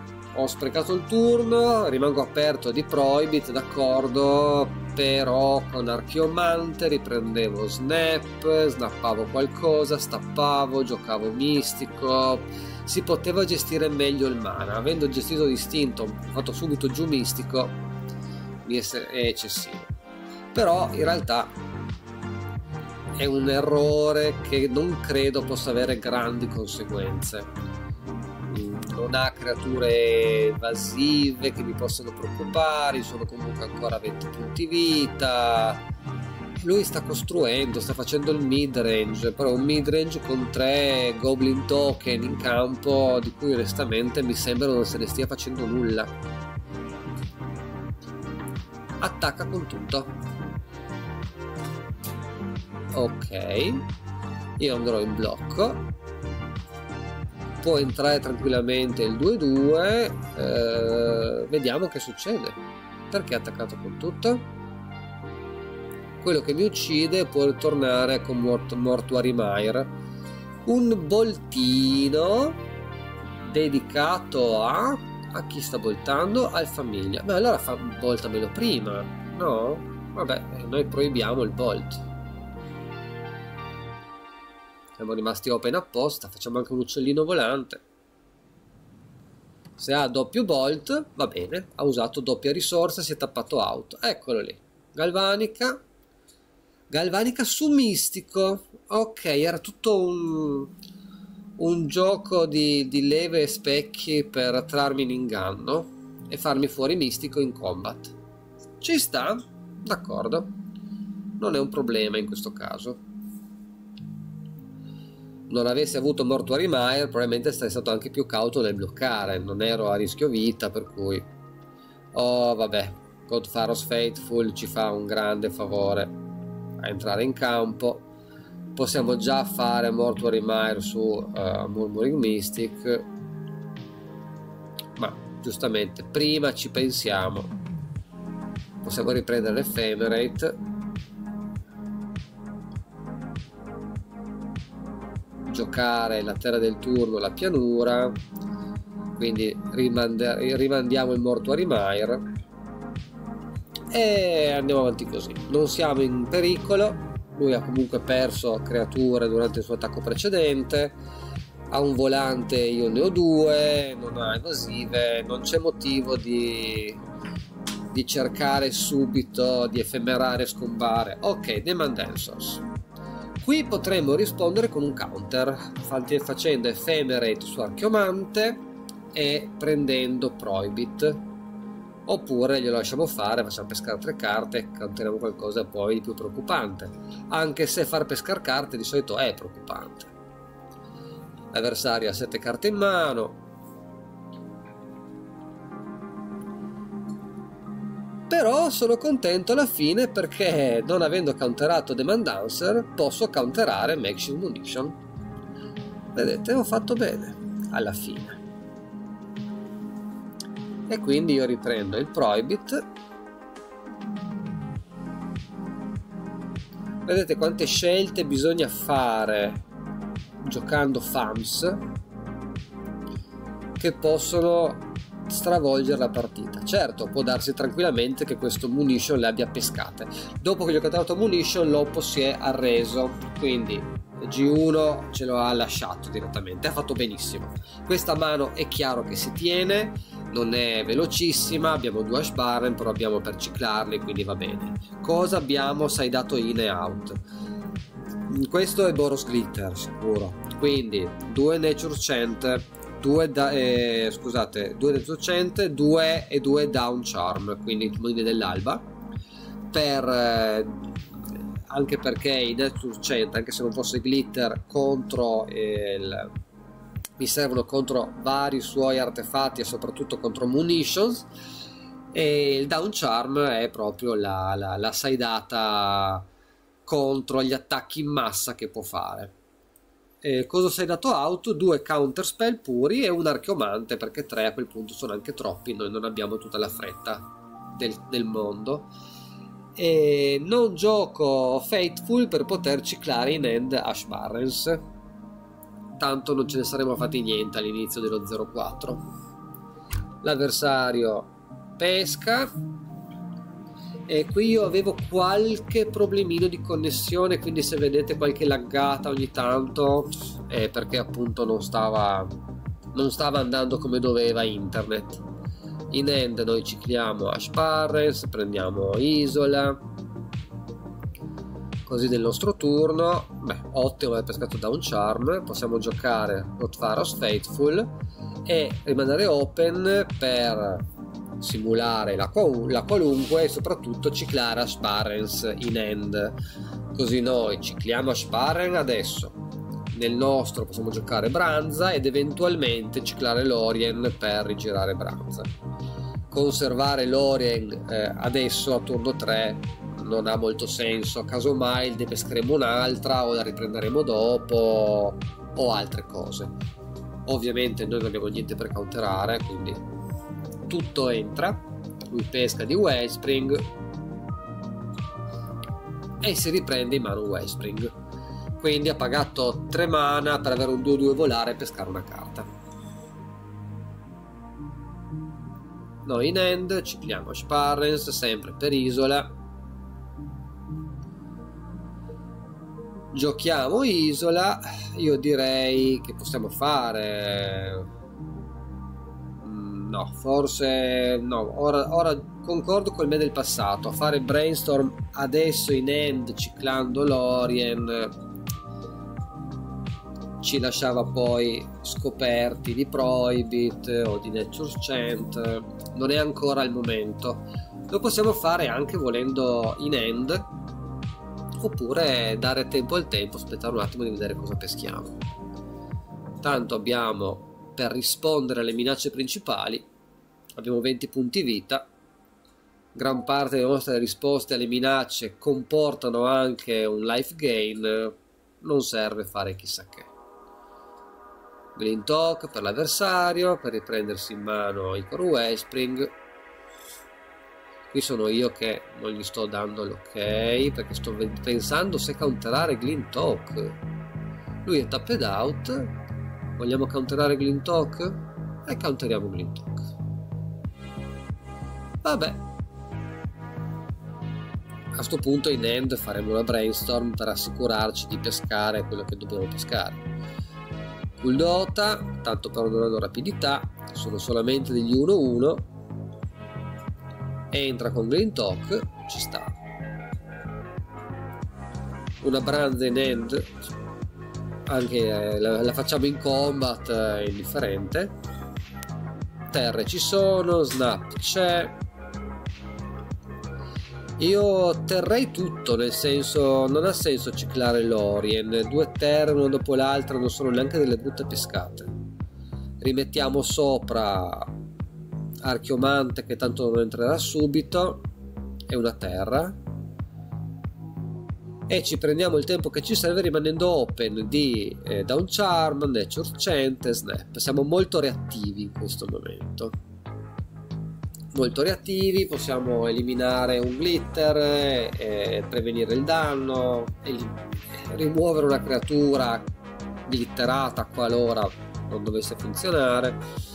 Rimango aperto di Prohibit, d'accordo, però con Archeomante riprendevo snappavo qualcosa, stappavo, giocavo Mistico. Si poteva gestire meglio il mana, avendo gestito distinto, ho fatto subito giù Mistico, è eccessivo. Però in realtà è un errore che non credo possa avere grandi conseguenze. Non ha creature evasive che mi possono preoccupare, sono comunque ancora a 20 punti vita. Lui sta costruendo, sta facendo il midrange, però un midrange con 3 Goblin Token in campo di cui onestamente mi sembra non se ne stia facendo nulla. attacca con tutto. Ok, io andrò in blocco, può entrare tranquillamente il 2-2, vediamo che succede. Perché ha attaccato con tutto? Quello che mi uccide può ritornare con Mortuary Mire, un boltino dedicato a chi sta boltando? Al famiglia. Ma allora boltamelo prima, no? Vabbè, noi proibiamo il bolt. Siamo rimasti open apposta, facciamo anche un uccellino volante. Se ha doppio bolt, va bene, ha usato doppia risorsa, si è tappato out. Eccolo lì. Galvanica. Galvanica su mistico. Ok, era tutto un gioco di leve e specchi per trarmi in inganno e farmi fuori mistico in combat. Ci sta, d'accordo. Non è un problema in questo caso. Non avessi avuto Mortuary Mire probabilmente sarei stato anche più cauto nel bloccare, non ero a rischio vita, per cui vabbè, Godfaros Faithful ci fa un grande favore a entrare in campo. Possiamo già fare Mortuary Mire su Murmuring Mystic, ma giustamente prima ci pensiamo. Possiamo riprendere l'Ephemerate, giocare la terra del turno, la pianura, quindi rimandiamo il Mortuary Mire e andiamo avanti così. Non siamo in pericolo, lui ha comunque perso creature durante il suo attacco precedente, ha un volante, io ne ho due, non ha evasive, non c'è motivo di cercare subito di effemerare e scombare. Ok, Demand Answers. Qui potremmo rispondere con un counter, facendo Ephemerate su Archiomante e prendendo Prohibit, oppure glielo lasciamo fare, facciamo pescare 3 carte e counteriamo qualcosa poi di più preoccupante, anche se far pescare carte di solito è preoccupante. L'avversario ha 7 carte in mano, però sono contento alla fine perché, non avendo counterato Demand Answer, posso counterare Makeshift Munition. Vedete, ho fatto bene alla fine. E quindi io riprendo il Prohibit. Vedete quante scelte bisogna fare giocando FAMS che possono stravolgere la partita. Certo, può darsi tranquillamente che questo Munition le abbia pescate. Dopo che gli ho catturato Munition, l'oppo si è arreso, quindi G1 ce lo ha lasciato direttamente, ha fatto benissimo. Questa mano è chiaro che si tiene, non è velocissima, abbiamo 2 Ashbarren, però abbiamo per ciclarli, quindi va bene. Cosa abbiamo saidato in e out? Questo è Boros Glitter sicuro, quindi 2 Nature Chant, 2 Nature 2 e 2 Down Charm, quindi monete dell'alba, anche perché i Nature Chant, anche se non fosse Glitter, mi servono contro vari suoi artefatti e soprattutto contro Munitions, e il Down Charm è proprio la saidata contro gli attacchi in massa che può fare. Cosa sei dato out? 2 counter spell puri e un archiomante, perché 3 a quel punto sono anche troppi, noi non abbiamo tutta la fretta del mondo. E non gioco Faithful per poter ciclare in hand Ashbarrens, tanto non ce ne saremmo fatti niente all'inizio dello 04. L'avversario pesca e qui io avevo qualche problemino di connessione, quindi se vedete qualche laggata ogni tanto è perché appunto non stava andando come doveva internet. In end noi cicliamo Ashbarrens, prendiamo Isola, così del nostro turno. Beh, ottimo aver pescato Down Charm, possiamo giocare Godfaros Faithful e rimanere open per simulare la qualunque e soprattutto ciclare Ashbarrens in end, così noi cicliamo Ashbarren adesso, nel nostro possiamo giocare Branza ed eventualmente ciclare Lorien per rigirare Branza. conservare Lorien adesso a turno 3 non ha molto senso, casomai ne pescheremo un'altra o la riprenderemo dopo o altre cose. Ovviamente noi non abbiamo niente per counterare, quindi tutto entra. Lui pesca di Wellspring e si riprende in mano un Wellspring, quindi ha pagato 3 mana per avere un 2-2 volare e pescare una carta. Noi in hand cicliamo Sparrens sempre per isola, giochiamo isola. Io direi che possiamo fare no, forse no, ora concordo col me del passato, a fare Brainstorm adesso in end ciclando Lorien ci lasciava poi scoperti di Prohibit o di Nature's Chant. Non è ancora il momento, lo possiamo fare anche volendo in end, oppure dare tempo al tempo, aspettare un attimo di vedere cosa peschiamo. Tanto abbiamo, per rispondere alle minacce principali, abbiamo 20 punti vita. Gran parte delle nostre risposte alle minacce comportano anche un life gain, non serve fare chissà che. Glintok per l'avversario, per riprendersi in mano Icor Wellspring. Qui sono io che non gli sto dando l'ok, perché sto pensando se counterare Glintok. Lui è tapped out, vogliamo counterare Glintok? E counteriamo Glintok. Vabbè, a sto punto in end faremo una brainstorm per assicurarci di pescare quello che dobbiamo pescare. Kuldota, tanto per una loro rapidità, sono solamente degli 1-1, entra con Glintok, ci sta. Una Branza in end, anche la facciamo in combat, è indifferente. Terre ci sono, snap c'è. Io terrei tutto, nel senso, non ha senso ciclare Lorien, 2 terre una dopo l'altra non sono neanche delle brutte pescate. Rimettiamo sopra Archiomante, che tanto non entrerà subito, e una terra, e ci prendiamo il tempo che ci serve rimanendo open di Down Charm, Nature Chant e Snap. Siamo molto reattivi in questo momento, molto reattivi, possiamo eliminare un glitter, prevenire il danno, rimuovere una creatura glitterata qualora non dovesse funzionare.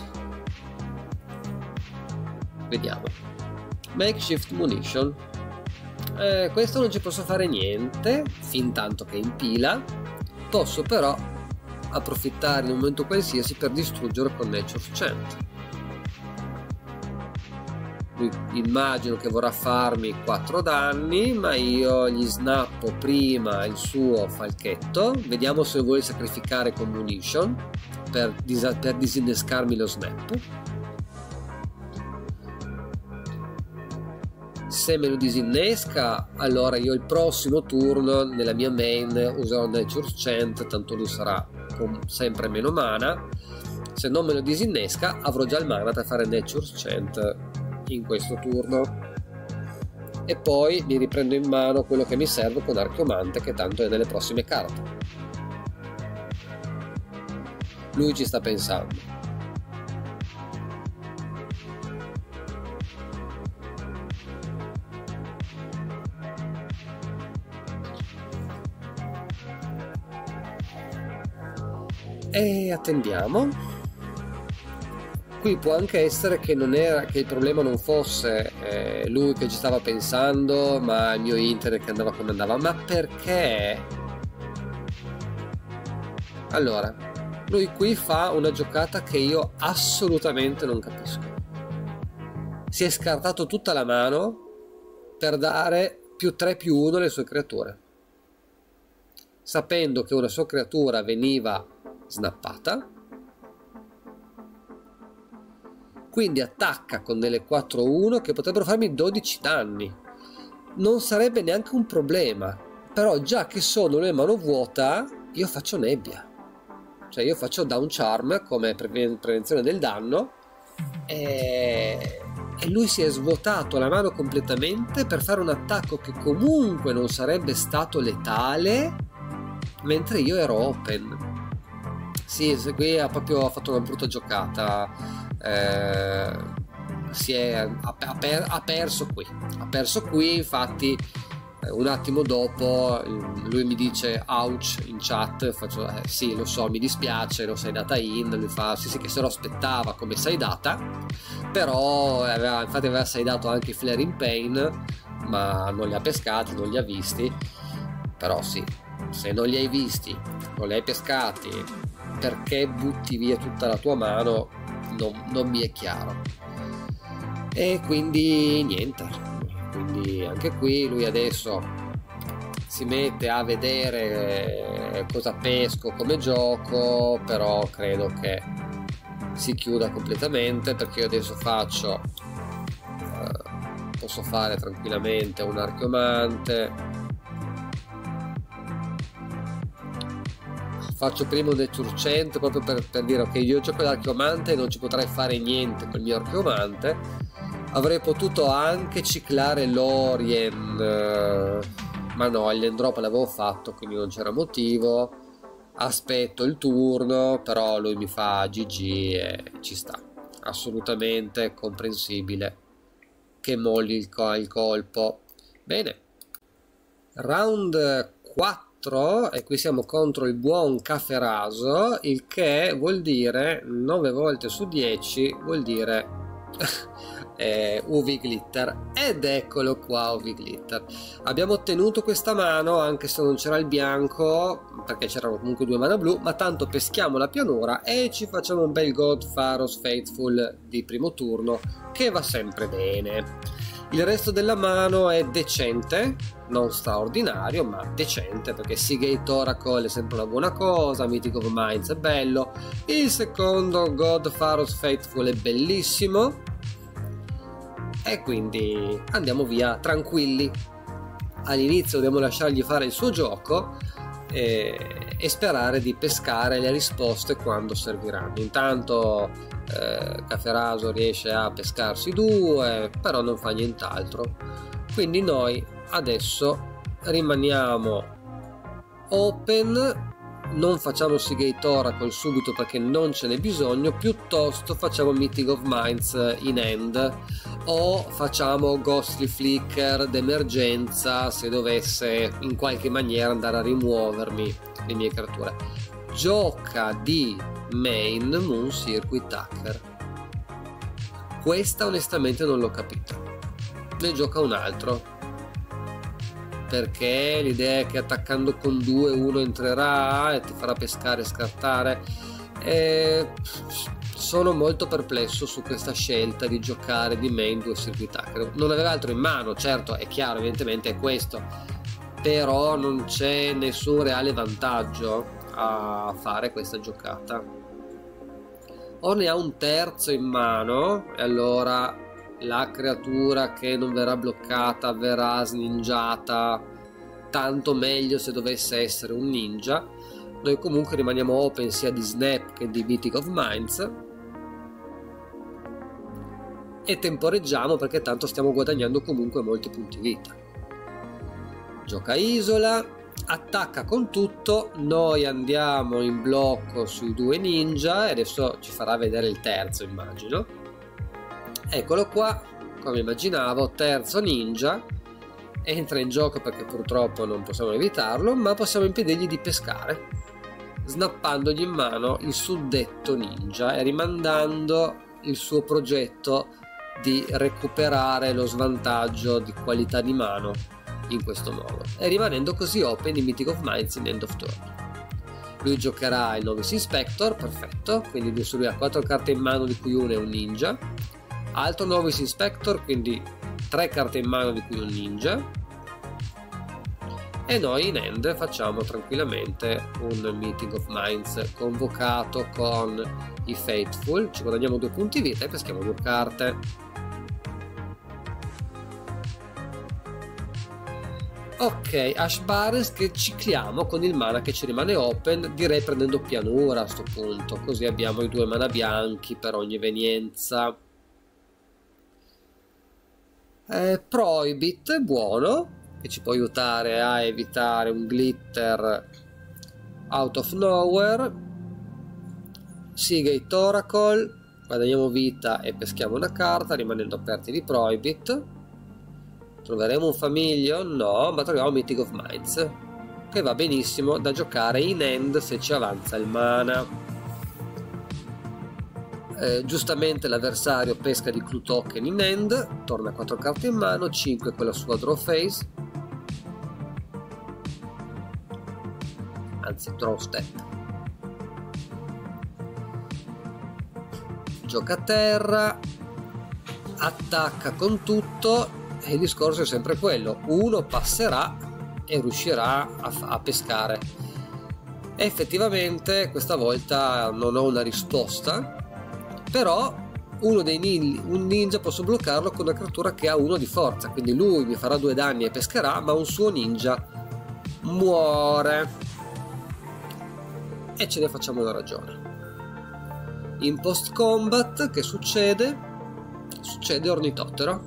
Vediamo. Makeshift Munition, questo non ci posso fare niente fin tanto che è in pila. Posso però approfittare in un momento qualsiasi per distruggere con Nature's Chant. Lui immagino che vorrà farmi 4 danni, ma io gli snappo prima il suo falchetto. Vediamo se vuole sacrificare con Munition per disinnescarmi lo snap. Se me lo disinnesca, allora io il prossimo turno nella mia main userò Nature's Chant, tanto lui sarà con sempre meno mana. Se non me lo disinnesca, avrò già il mana per fare Nature's Chant in questo turno, e poi mi riprendo in mano quello che mi serve con Archiomante, che tanto è nelle prossime carte. Lui ci sta pensando. E attendiamo. Qui può anche essere che non era, che il problema non fosse lui che ci stava pensando, ma il mio internet che andava come andava. Ma perché? Allora, lui qui fa una giocata che io assolutamente non capisco. Si è scartato tutta la mano per dare +3/+1 alle sue creature, sapendo che una sua creatura veniva snappata. Quindi attacca con delle 4-1 che potrebbero farmi 12 danni. Non sarebbe neanche un problema, però già che sono le mano vuota io faccio nebbia, cioè io faccio Down Charm come prevenzione del danno, e e lui si è svuotato la mano completamente per fare un attacco che comunque non sarebbe stato letale, mentre io ero open. Sì, qui ha proprio fatto una brutta giocata. Ha perso qui, infatti. Un attimo dopo lui mi dice ouch in chat, faccio sì lo so, mi dispiace, lo sei data in, lui fa sì che se lo aspettava come sei data, però infatti aveva sidato anche i Flare in Pain, ma non li ha pescati, non li ha visti. Però sì, se non li hai visti, non li hai pescati, perché butti via tutta la tua mano non mi è chiaro. E quindi niente, quindi anche qui lui adesso si mette a vedere cosa pesco come gioco, però credo che si chiuda completamente, perché io adesso posso fare tranquillamente un archeomante, faccio prima un deturcente proprio per dire ok, io gioco l'archeomante e non ci potrei fare niente col mio archeomante. Avrei potuto anche ciclare l'Orien, ma no, il land drop l'avevo fatto, quindi non c'era motivo. Aspetto il turno, però lui mi fa GG e ci sta. Assolutamente comprensibile che molli il colpo. Bene. Round 4 e qui siamo contro il buon Cafferaso, il che vuol dire 9 volte su 10 vuol dire UV Glitter, ed eccolo qua UV Glitter. Abbiamo ottenuto questa mano anche se non c'era il bianco, perché c'erano comunque 2 mana blu, ma tanto peschiamo la pianura e ci facciamo un bel God Pharos Faithful di primo turno, che va sempre bene. Il resto della mano è decente, non straordinario ma decente, perché Seagate Oracle è sempre una buona cosa, Mythic of Minds è bello, il secondo God Pharos Faithful è bellissimo, e quindi andiamo via tranquilli. All'inizio dobbiamo lasciargli fare il suo gioco e sperare di pescare le risposte quando serviranno. Intanto Cafferaso riesce a pescarsi 2, però non fa nient'altro, quindi noi adesso rimaniamo open, non facciamo Seagate Oracle subito perché non ce n'è bisogno, piuttosto facciamo Mythic of Minds in hand o facciamo Ghostly Flicker d'emergenza se dovesse in qualche maniera andare a rimuovermi le mie creature. Gioca di main Moon Circuit Hacker. Questa onestamente non l'ho capita. Ne gioca un altro, perché l'idea è che attaccando con 2 uno entrerà e ti farà pescare e scartare. Sono molto perplesso su questa scelta di giocare di main 2 Circuit Hacker. Non aveva altro in mano, certo è chiaro, evidentemente è questo, però non c'è nessun reale vantaggio a fare questa giocata. O ne ha un terzo in mano e allora la creatura che non verrà bloccata verrà sninjata, tanto meglio se dovesse essere un ninja. Noi comunque rimaniamo open sia di Snap che di Mythic of Minds e temporeggiamo perché tanto stiamo guadagnando comunque molti punti vita. Gioca isola, attacca con tutto, noi andiamo in blocco sui 2 ninja e adesso ci farà vedere il terzo, immagino. Eccolo qua, come immaginavo, terzo ninja, entra in gioco perché purtroppo non possiamo evitarlo, ma possiamo impedirgli di pescare, snappandogli in mano il suddetto ninja e rimandando il suo progetto di recuperare lo svantaggio di qualità di mano in questo modo, e rimanendo così open in Mythic of Minds in end of turn. Lui giocherà il Novice Inspector, perfetto, quindi lui ha 4 carte in mano di cui una è un ninja, altro Novice Inspector, quindi 3 carte in mano di cui un ninja, e noi in end facciamo tranquillamente un Mythic of Minds convocato con i Faithful, ci guadagniamo 2 punti vita e peschiamo 2 carte. Ok, Ash Barrens che cicliamo con il mana che ci rimane open, direi prendendo pianura a sto punto, così abbiamo i 2 mana bianchi per ogni evenienza. Prohibit, buono, che ci può aiutare a evitare un glitter out of nowhere. Seagate Oracle, guadagniamo vita e peschiamo una carta rimanendo aperti di Prohibit. Troveremo un Familion? No, ma troviamo Meeting of Minds, che va benissimo da giocare in hand se ci avanza il mana. Giustamente l'avversario pesca di Clue Token in hand, torna 4 carte in mano, 5 con la sua draw phase, anzi draw step. Gioca a terra, attacca con tutto e il discorso è sempre quello: uno passerà e riuscirà a pescare. E effettivamente questa volta non ho una risposta, però un ninja posso bloccarlo con una creatura che ha 1 di forza, quindi lui mi farà 2 danni e pescherà, ma un suo ninja muore e ce ne facciamo una ragione. In post combat che succede? Succede Ornitottero.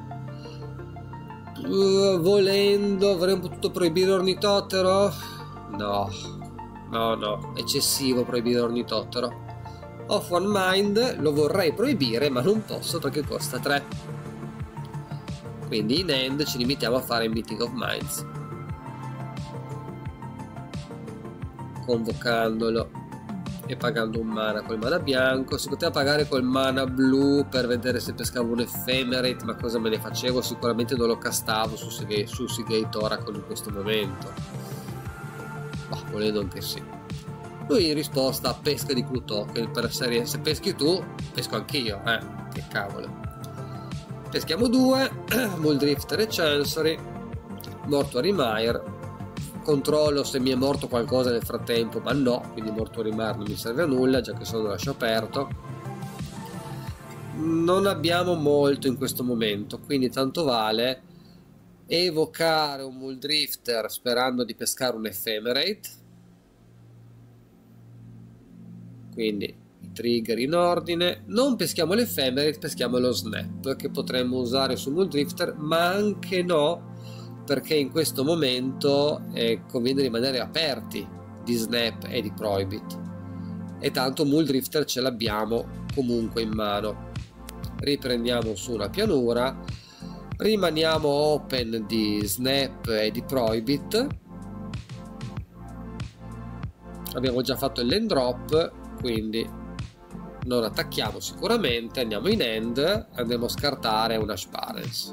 Volendo avremmo potuto proibire Ornitottero? No, eccessivo proibire Ornitottero. Off One Mind lo vorrei proibire, ma non posso perché costa 3. Quindi in hand ci limitiamo a fare Meeting of Minds, convocandolo e pagando un mana col mana bianco. Si poteva pagare col mana blu per vedere se pescavo un Ephemerate, ma cosa me ne facevo? Sicuramente non lo castavo su Seagate Oracle in questo momento, ma volendo anche sì. Lui in risposta pesca di Clue Token per serie: se peschi tu, pesco anch'io, che cavolo. Peschiamo 2, Muldrifter e Chancery, Mortuary Mire. Controllo se mi è morto qualcosa nel frattempo, ma no, quindi Mortuary Mire non mi serve a nulla, già che solo lo lascio aperto. Non abbiamo molto in questo momento, quindi tanto vale evocare un Muldrifter sperando di pescare un Ephemerate. Quindi i trigger in ordine, non peschiamo l'Ephemerate, peschiamo lo Snap, che potremmo usare su Muldrifter, ma anche no, perché in questo momento conviene rimanere aperti di Snap e di Prohibit, e tanto Muldrifter ce l'abbiamo comunque in mano. Riprendiamo su una pianura, rimaniamo open di Snap e di Prohibit, abbiamo già fatto il land drop, quindi non attacchiamo sicuramente, andiamo in hand, andremo a scartare una Sparens.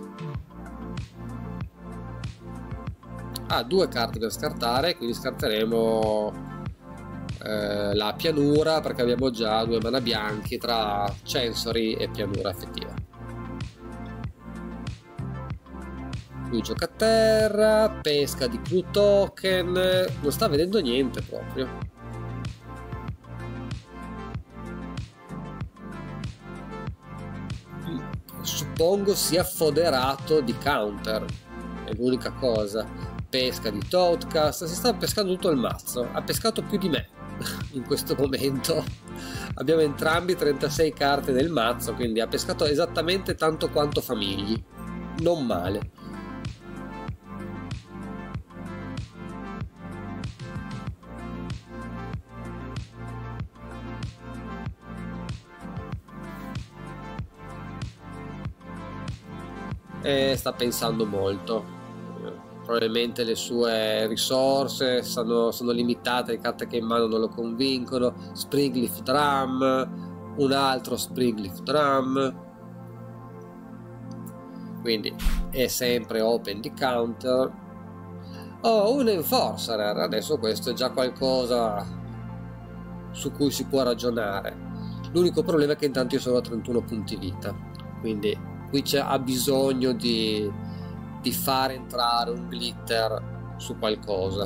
2 carte per scartare, quindi scarteremo la pianura, perché abbiamo già 2 mana bianchi tra Chancery e pianura effettiva. Lui gioca a terra, pesca di Clue Token, non sta vedendo niente proprio. Suppongo sia foderato di counter, è l'unica cosa. Pesca di Toadcast, si sta pescando tutto il mazzo, ha pescato più di me in questo momento. Abbiamo entrambi 36 carte del mazzo, quindi ha pescato esattamente tanto quanto Famigli, non male. E sta pensando molto, probabilmente le sue risorse sono limitate, le carte che in mano non lo convincono. Springleaf Drum, un altro Springleaf Drum, quindi è sempre open di counter. Un Enforcer, adesso questo è già qualcosa su cui si può ragionare. L'unico problema è che intanto io sono a 31 punti vita, quindi qui ha bisogno di far entrare un glitter su qualcosa.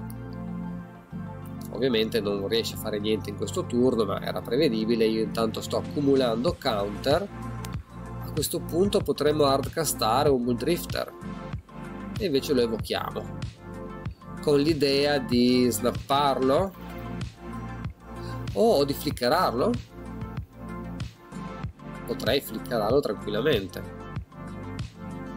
Ovviamente non riesce a fare niente in questo turno, ma era prevedibile. Io intanto sto accumulando counter. A questo punto potremmo hardcastare un Muldrifter e invece lo evochiamo con l'idea di snapparlo o di flickerarlo. Potrei flickerarlo tranquillamente.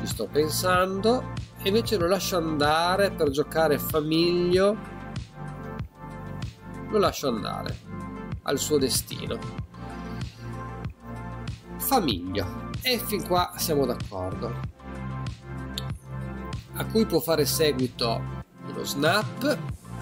sto pensando, e invece lo lascio andare per giocare Famiglio. Lo lascio andare al suo destino. Famiglio, e fin qua siamo d'accordo. A cui può fare seguito uno snap.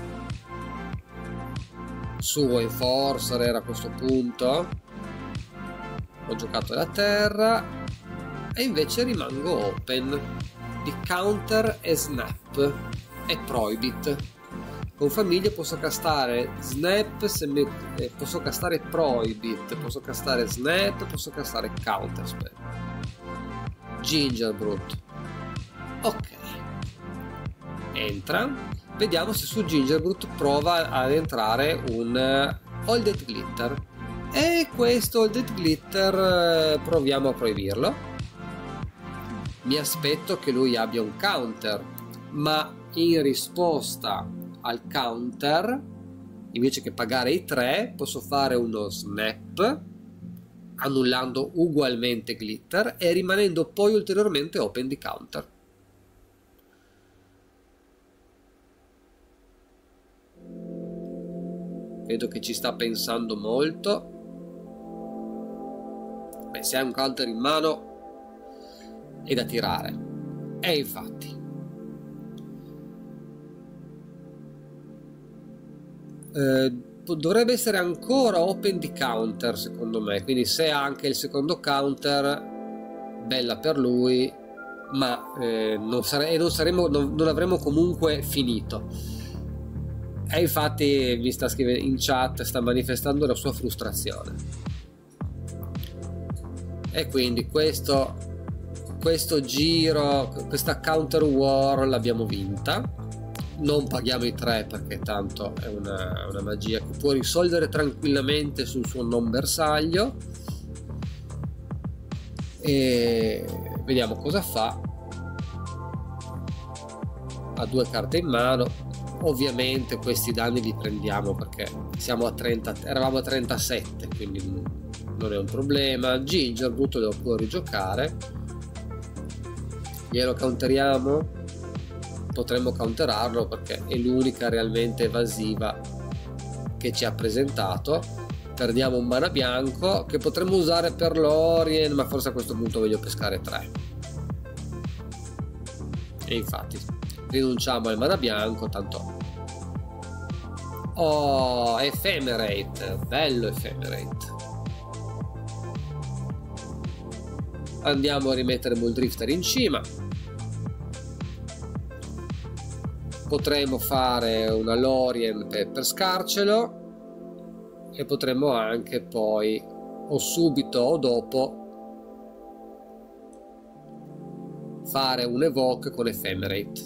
Suo Enforcer era a questo punto. Ho giocato da terra e invece rimango open di counter e snap e prohibit. Con Famiglio posso castare snap, posso castare prohibit, posso castare snap, posso castare counter spell. Gingerbrute, ok, entra. Vediamo se su Gingerbrute prova ad entrare un Holded Glitter, e questo Holded Glitter proviamo a proibirlo. Mi aspetto che lui abbia un counter, ma in risposta al counter, invece che pagare i 3, posso fare uno snap annullando ugualmente glitter e rimanendo poi ulteriormente open di counter. Vedo che ci sta pensando molto. Beh, se hai un counter in mano è da tirare, e infatti dovrebbe essere ancora open di counter secondo me, quindi se ha anche il secondo counter, bella per lui, ma non avremo comunque finito. E infatti mi sta scrivendo in chat, sta manifestando la sua frustrazione, e quindi questo giro, questa counter war l'abbiamo vinta. Non paghiamo i 3 perché tanto è una magia che può risolvere tranquillamente sul suo non bersaglio, e vediamo cosa fa. Ha 2 carte in mano, ovviamente questi danni li prendiamo perché siamo a 30, eravamo a 37, quindi non è un problema. Gingerbrute lo può rigiocare, glielo counteriamo. Potremmo counterarlo perché è l'unica realmente evasiva che ci ha presentato. Perdiamo un mana bianco che potremmo usare per l'Orien, ma forse a questo punto voglio pescare 3, e infatti rinunciamo al mana bianco, tanto. Oh, Ephemerate, bello Ephemerate. Andiamo a rimettere Muldrifter in cima. Potremmo fare una Lorien per scarcelo, e potremmo anche poi, o subito o dopo, fare un Evoke con Ephemerate.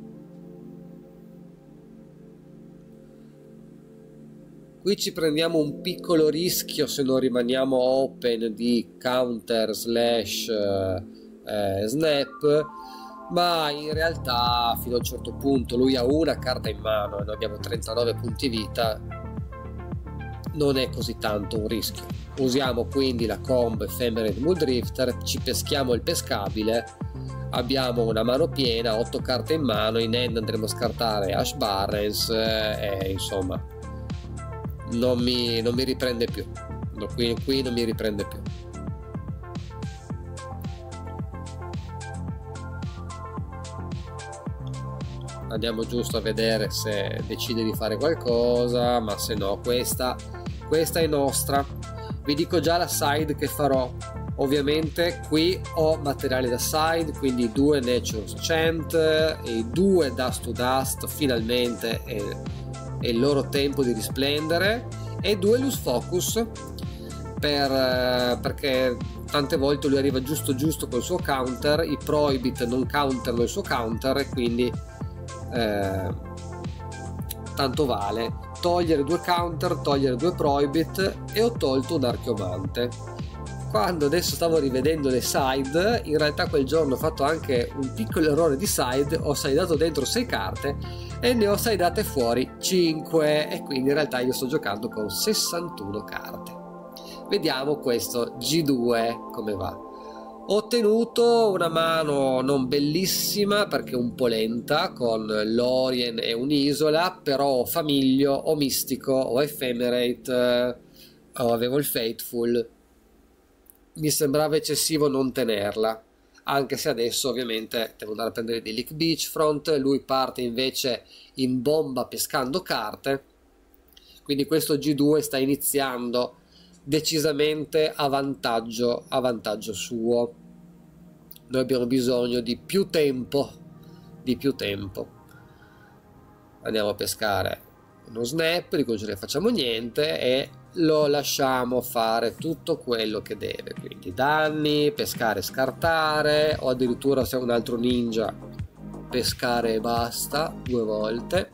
Qui ci prendiamo un piccolo rischio se non rimaniamo open di counter slash snap, ma in realtà fino a un certo punto lui ha una carta in mano e noi abbiamo 39 punti vita, non è così tanto un rischio. Usiamo quindi la combo Ephemerate Muldrifter, ci peschiamo il pescabile, abbiamo una mano piena, 8 carte in mano, in end andremo a scartare Ash Barrens, e insomma non mi riprende più, qui non mi riprende più. Andiamo giusto a vedere se decide di fare qualcosa, ma se no questa è nostra. Vi dico già la side che farò. Ovviamente qui ho materiali da side, quindi 2 Nature's Chant e 2 Dust to Dust, finalmente è il loro tempo di risplendere, e 2 Loose Focus perché tante volte lui arriva giusto col suo counter, i Prohibit non counterano il suo counter, e quindi tanto vale togliere 2 counter, togliere 2 Prohibit, e ho tolto un Archeomante. Quando adesso stavo rivedendo le side, in realtà quel giorno ho fatto anche un piccolo errore di side, ho sidato dentro 6 carte e ne ho sidate fuori 5, e quindi in realtà io sto giocando con 61 carte. Vediamo questo G2 come va. Ho ottenuto una mano non bellissima perché un po' lenta, con l'Orien e un'isola, però ho Famiglio, ho Mistico, ho Ephemerate, avevo il Fateful. Mi sembrava eccessivo non tenerla, anche se adesso ovviamente devo andare a prendere dei Leak Beachfront. Lui parte invece in bomba pescando carte, quindi questo G2 sta iniziando decisamente a vantaggio suo. Noi abbiamo bisogno di più tempo, andiamo a pescare uno snap di cui non ce ne facciamo niente e lo lasciamo fare tutto quello che deve, quindi danni, pescare, scartare, o addirittura se è un altro ninja pescare e basta 2 volte,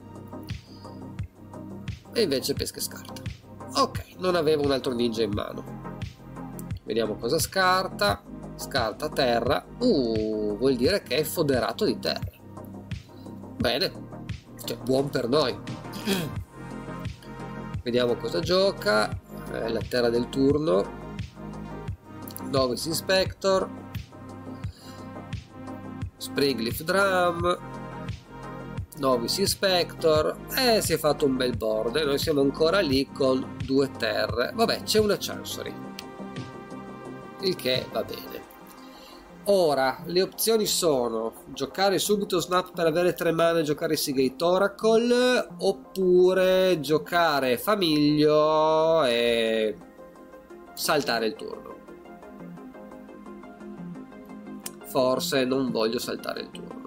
e invece pesca e scarta. Ok, non avevo un altro ninja in mano. Vediamo cosa scarta. Scarta terra. Vuol dire che è foderato di terra. Bene, cioè buon per noi. Vediamo cosa gioca. La terra del turno. Novice Inspector, Springleaf Drum, Novice Inspector, e si è fatto un bel board e noi siamo ancora lì con 2 terre. Vabbè, c'è una Chancery, il che va bene. Ora le opzioni sono giocare subito snap per avere 3 mana e giocare Seagate Oracle, oppure giocare Famiglio e saltare il turno. Forse non voglio saltare il turno.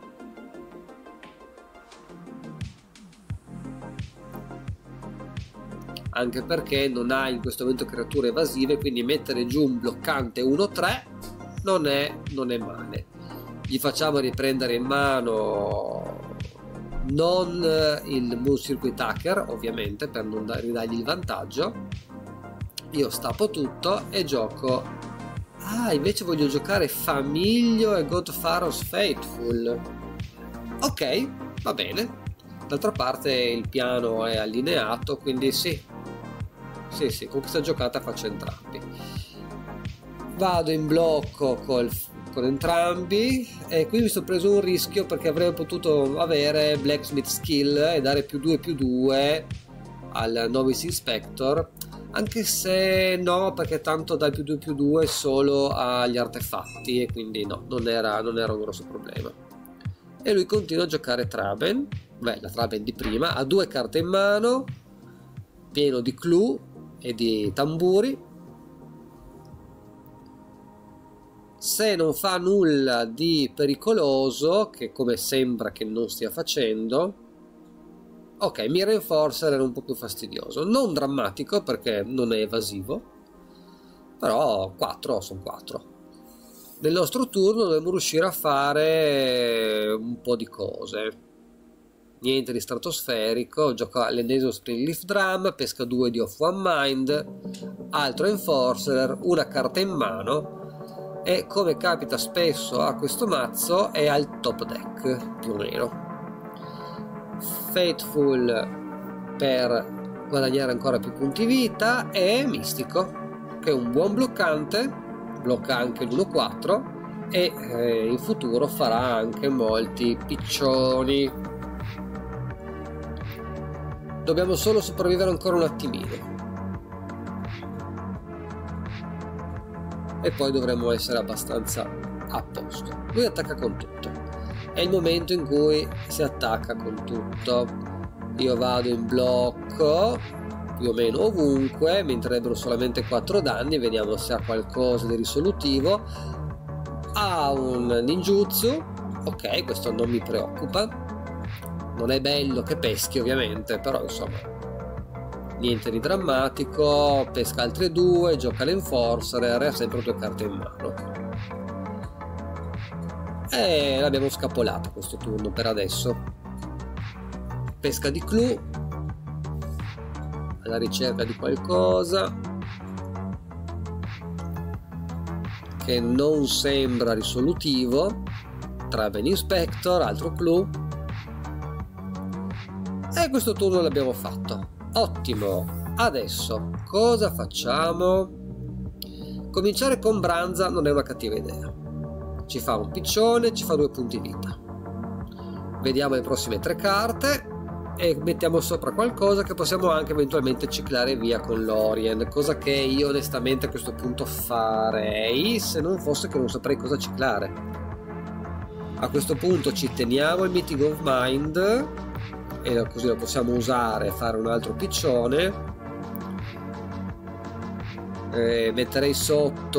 Anche perché non ha in questo momento creature evasive, quindi mettere giù un bloccante 1-3 non è male. Gli facciamo riprendere in mano non il Moon Circuit Hacker, ovviamente, per non ridargli il vantaggio. Io stappo tutto e gioco. Invece voglio giocare Famiglio e Godfaros Fateful. Ok, va bene. D'altra parte il piano è allineato, quindi sì, con questa giocata faccio entrambi. Vado in blocco con entrambi, e qui mi sono preso un rischio perché avrei potuto avere Blacksmith Skill e dare +2/+2 al Novice Inspector, anche se no, perché tanto dai +2/+2 solo agli artefatti, e quindi no, non era un grosso problema. E lui continua a giocare Traben, la Traben di prima, ha 2 carte in mano, pieno di clue e di tamburi. Se non fa nulla di pericoloso, che come sembra che non stia facendo, ok, Mirror Enforcer era un po' più fastidioso, non drammatico perché non è evasivo, però 4 sono 4. Nel nostro turno dovremmo riuscire a fare un po' di cose. Niente di stratosferico, gioca l'ennesimo Springleaf Drum, pesca 2 di Off One Mind, altro Enforcer, una carta in mano, e come capita spesso a questo mazzo è al top deck, più o meno. Fateful per guadagnare ancora più punti vita, e Mistico, che è un buon bloccante, blocca anche l'1-4 e in futuro farà anche molti piccioni. Dobbiamo solo sopravvivere ancora un attimino e poi dovremmo essere abbastanza a posto. Lui attacca con tutto, è il momento in cui si attacca con tutto. Io vado in blocco più o meno ovunque, mi entrerebbero solamente 4 danni, vediamo se ha qualcosa di risolutivo. Ha un ninjutsu, ok, questo non mi preoccupa, non è bello che peschi ovviamente, però insomma niente di drammatico. Pesca altre 2, gioca l'Enforcer e ha sempre 2 carte in mano, e l'abbiamo scapolata questo turno per adesso. Pesca di clue alla ricerca di qualcosa che non sembra risolutivo. Traben Inspector, altro clue, e questo turno l'abbiamo fatto. Ottimo. Adesso cosa facciamo? Cominciare con Branza non è una cattiva idea. Ci fa un piccione, ci fa 2 punti vita. Vediamo le prossime 3 carte e mettiamo sopra qualcosa che possiamo anche eventualmente ciclare via con Lorien, cosa che io onestamente a questo punto farei, se non fosse che non saprei cosa ciclare. A questo punto ci teniamo il Meeting of Mind e così lo possiamo usare e fare un altro piccione. Metterei sotto,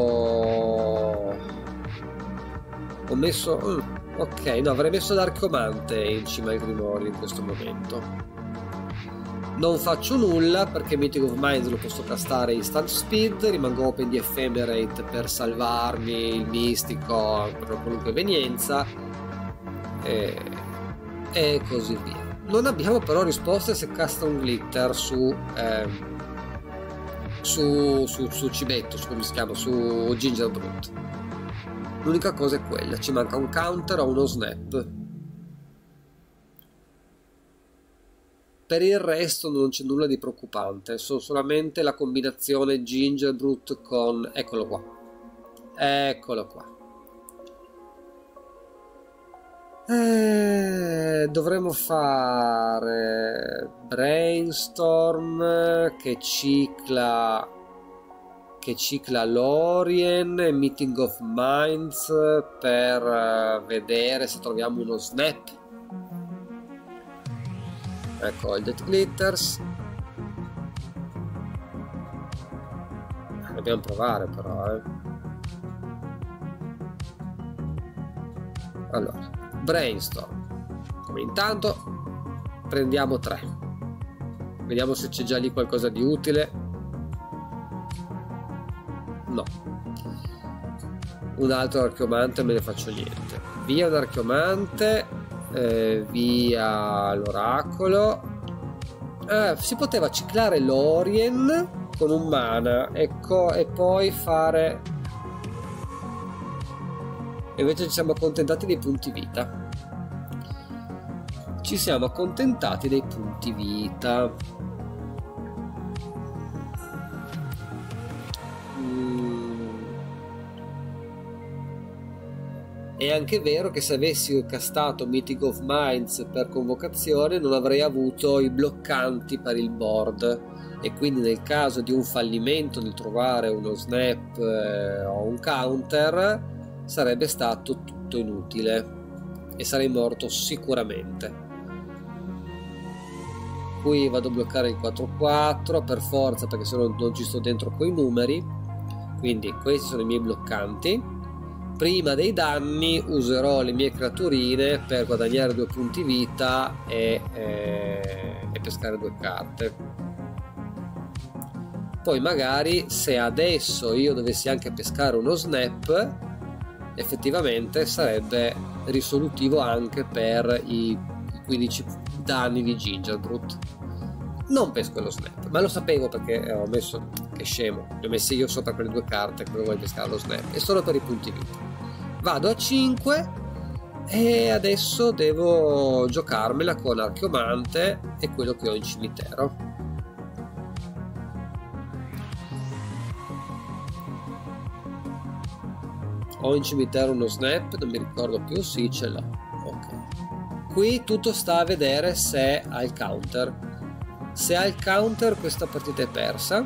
ho messo ok, no, avrei messo l'Archiomante in cima al Grimorio in questo momento. Non faccio nulla perché Meeting of Mind lo posso castare instant speed, rimango open di Ephemerate per salvarmi il mistico per qualunque evenienza e così via. Non abbiamo però risposte se casta un glitter su Cibetto, come si chiama, su Gingerbrut. L'unica cosa è quella, ci manca un counter o uno snap. Per il resto non c'è nulla di preoccupante, sono solamente la combinazione Gingerbrut con... eccolo qua. Eccolo qua. Dovremmo fare Brainstorm che cicla Lorien e Meeting of Minds per vedere se troviamo uno snap. Ecco il Death Glitters. Dobbiamo provare però allora Brainstorm, come intanto prendiamo 3, vediamo se c'è già lì qualcosa di utile. No, un altro Archiomante me ne faccio niente. Via un Archiomante, via l'oracolo. Si poteva ciclare Lorien con un mana, ecco, e poi fare... Invece ci siamo accontentati dei punti vita. Ci siamo accontentati dei punti vita. È anche vero che se avessi castato Meeting of Minds per convocazione non avrei avuto i bloccanti per il board e quindi nel caso di un fallimento nel trovare uno snap o un counter sarebbe stato tutto inutile e sarei morto sicuramente. Qui vado a bloccare il 4-4 per forza perché se no non ci sto dentro coi numeri, quindi questi sono i miei bloccanti. Prima dei danni userò le mie creaturine per guadagnare 2 punti vita e pescare 2 carte. Poi magari se adesso io dovessi anche pescare uno snap, effettivamente sarebbe risolutivo anche per i 15 danni di Gingerbrut. Non pesco lo snap, ma lo sapevo perché ho messo, che scemo, li ho messi io sopra quelle 2 carte come vuoi pescare lo snap, e solo per i punti vita. Vado a 5 e adesso devo giocarmela con Archiomante e quello che ho in cimitero. Ho in cimitero uno snap, non mi ricordo più, sì ce l'ho. Ok. Qui tutto sta a vedere se ha il counter. Se ha il counter questa partita è persa.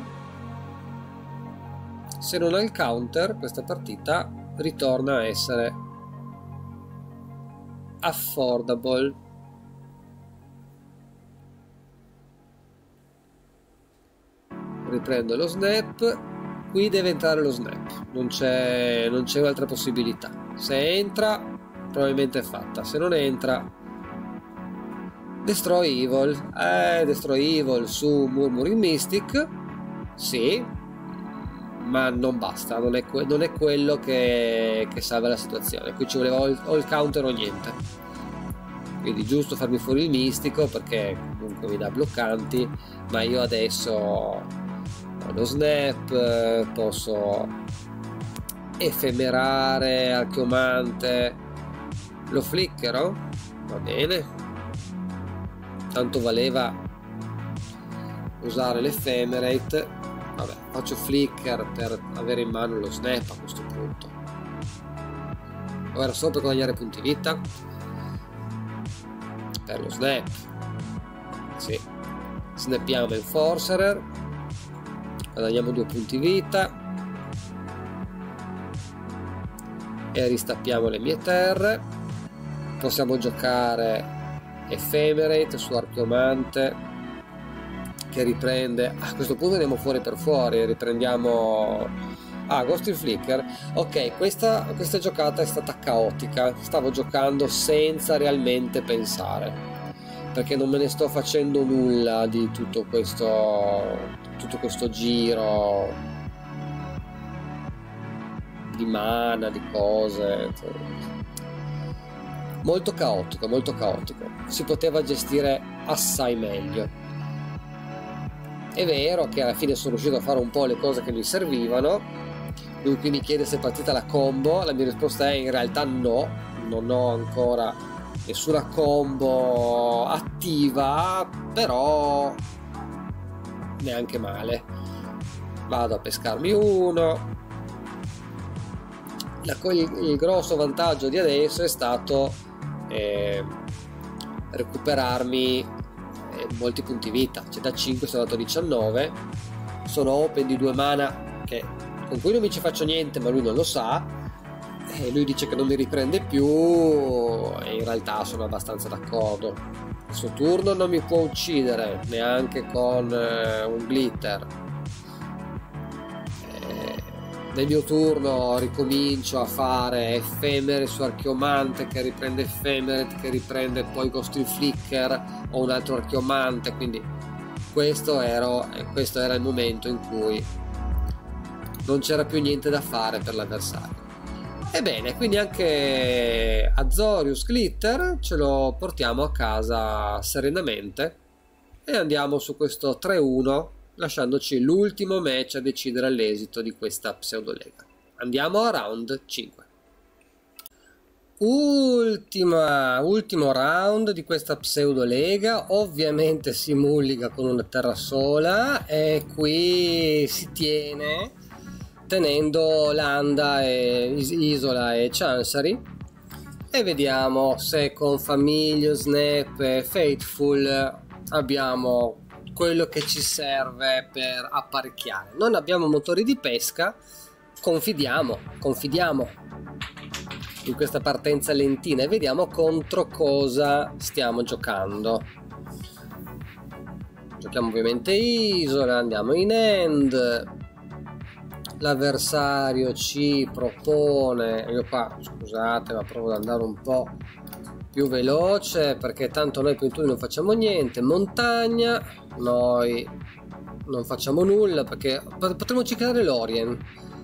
Se non ha il counter questa partita ritorna a essere affordable. Riprendo lo snap. Qui deve entrare lo snap, non c'è un'altra possibilità. Se entra probabilmente è fatta, se non entra Destroy Evil. Destroy Evil su Murmuring Mystic, sì, ma non basta, non è quello che salva la situazione. Qui ci voleva o il counter o niente, quindi giusto farmi fuori il mistico perché comunque mi dà bloccanti, ma io adesso ho lo snap, posso effemerare Archiomante, lo flickero, va bene, tanto valeva usare l'Ephemerate. Vabbè, faccio flicker per avere in mano lo snap a questo punto. Ora solo per guadagnare punti vita. Per lo snap. Sì. Snappiamo Enforcerer. Guadagniamo 2 punti vita. E ristappiamo le mie terre. Possiamo giocare Ephemerate su Archeomante, che riprende. A questo punto andiamo fuori per fuori, riprendiamo Ghost in Flicker. Ok, questa giocata è stata caotica, stavo giocando senza realmente pensare, perché non me ne sto facendo nulla di tutto questo giro di mana, di cose. Molto caotico, molto caotico. Si poteva gestire assai meglio. È vero che alla fine sono riuscito a fare un po' le cose che mi servivano. Lui qui mi chiede se è partita la combo. La mia risposta è in realtà no, non ho ancora nessuna combo attiva, però neanche male. Vado a pescarmi uno. Il grosso vantaggio di adesso è stato recuperarmi molti punti vita, cioè da 5 sono andato a 19, sono open di 2 mana con cui non mi ci faccio niente, ma lui non lo sa, e lui dice che non mi riprende più, e in realtà sono abbastanza d'accordo. Il suo turno non mi può uccidere neanche con un glitter. Nel mio turno ricomincio a fare effemere su Archeomante, che riprende Ephemerate, che riprende poi Ghost in Flicker o un altro Archeomante, quindi questo era il momento in cui non c'era più niente da fare per l'avversario. Ebbene, quindi anche Azorius Glitter ce lo portiamo a casa serenamente e andiamo su questo 3-1, lasciandoci l'ultimo match a decidere l'esito di questa pseudolega. Andiamo a round 5. Ultimo round di questa pseudolega. Ovviamente si mulliga con una terra sola e qui si tiene tenendo Landa, Isola e Chancery, e vediamo se con Familio, Snap e Fateful abbiamo quello che ci serve per apparecchiare. Non abbiamo motori di pesca, confidiamo in questa partenza lentina e vediamo contro cosa stiamo giocando. Giochiamo ovviamente Isola, andiamo in end. L'avversario ci propone, io qua scusate ma provo ad andare un po' più veloce perché tanto noi poi non facciamo niente. Montagna, noi non facciamo nulla perché potremmo ciclare l'Orien,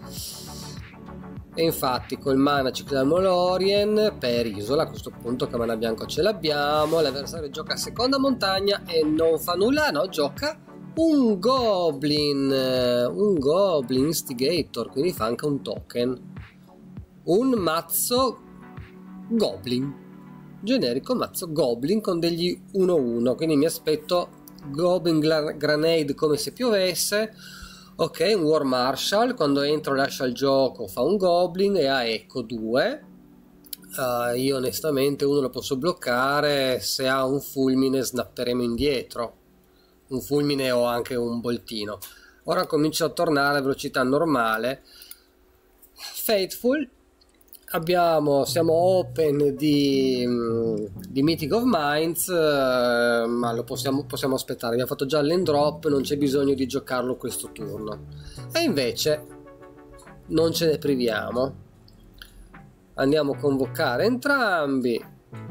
e infatti col mana cicliamo l'Orien per Isola. A questo punto che mana bianco ce l'abbiamo. L'avversario gioca a seconda montagna e non fa nulla, no, gioca un Goblin Instigator, quindi fa anche un token, un mazzo Goblin, generico mazzo Goblin con degli 1-1, quindi mi aspetto Goblin Grenade come se piovesse. Ok, un War Marshal, quando entro lascia il gioco fa un Goblin e ha Eco 2. Io onestamente uno lo posso bloccare, se ha un fulmine snapperemo indietro, un fulmine o anche un boltino. Ora comincio a tornare a velocità normale. Fateful, siamo open di Mythic of Minds, ma lo possiamo aspettare, abbiamo fatto già l'end drop, non c'è bisogno di giocarlo questo turno, e invece non ce ne priviamo, andiamo a convocare entrambi.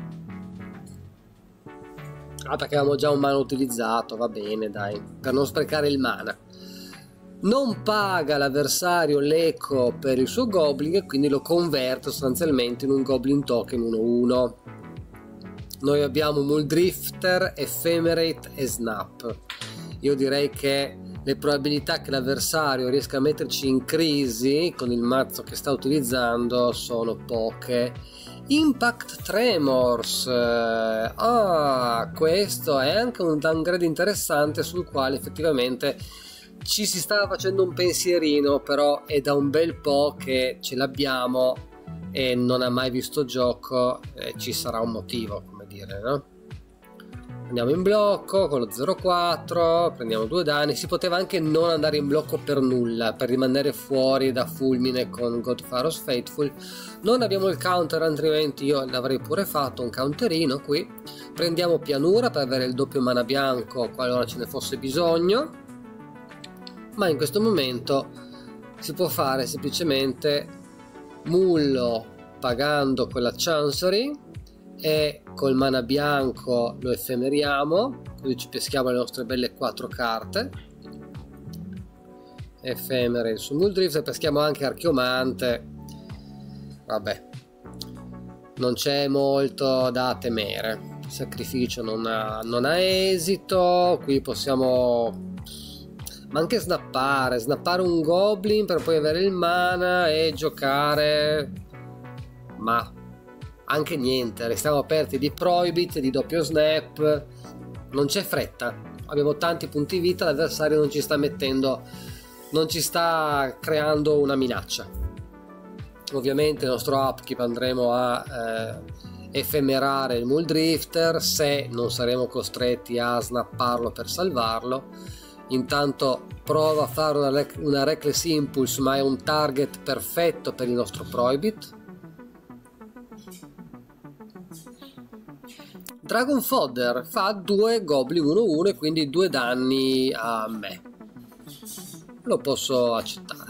Perché avevamo già un mana utilizzato, va bene dai, per non sprecare il mana. Non paga l'avversario l'eco per il suo Goblin e quindi lo converto sostanzialmente in un Goblin token 1-1. Noi abbiamo Muldrifter, Ephemerate e Snap. Io direi che le probabilità che l'avversario riesca a metterci in crisi con il mazzo che sta utilizzando sono poche. Impact Tremors, questo è anche un downgrade interessante sul quale effettivamente ci si stava facendo un pensierino, però è da un bel po' che ce l'abbiamo e non ha mai visto gioco, ci sarà un motivo, come dire, no? Andiamo in blocco con lo 0-4, prendiamo 2 danni. Si poteva anche non andare in blocco per nulla, per rimanere fuori da fulmine con Godfaro's Faithful. Non abbiamo il counter, altrimenti io l'avrei pure fatto un counterino qui. Prendiamo pianura per avere il doppio mana bianco qualora ce ne fosse bisogno, ma in questo momento si può fare semplicemente mullo pagando quella Chancery e col mana bianco lo effemeriamo, così ci peschiamo le nostre belle 4 carte. Effemere su Muldrift, peschiamo anche Archiomante. Vabbè, non c'è molto da temere. Il sacrificio non ha esito. Qui possiamo ma anche snappare un goblin per poi avere il mana e giocare, ma anche niente, restiamo aperti di prohibit, di doppio snap, non c'è fretta, abbiamo tanti punti vita, l'avversario non ci sta mettendo, non ci sta creando una minaccia. Ovviamente il nostro upkeep andremo a effemerare il Muldrifter se non saremo costretti a snapparlo per salvarlo. Intanto prova a fare una Reckless Impulse, ma è un target perfetto per il nostro prohibit. Dragon Fodder fa 2 goblin 1-1 e quindi 2 danni a me. Lo posso accettare.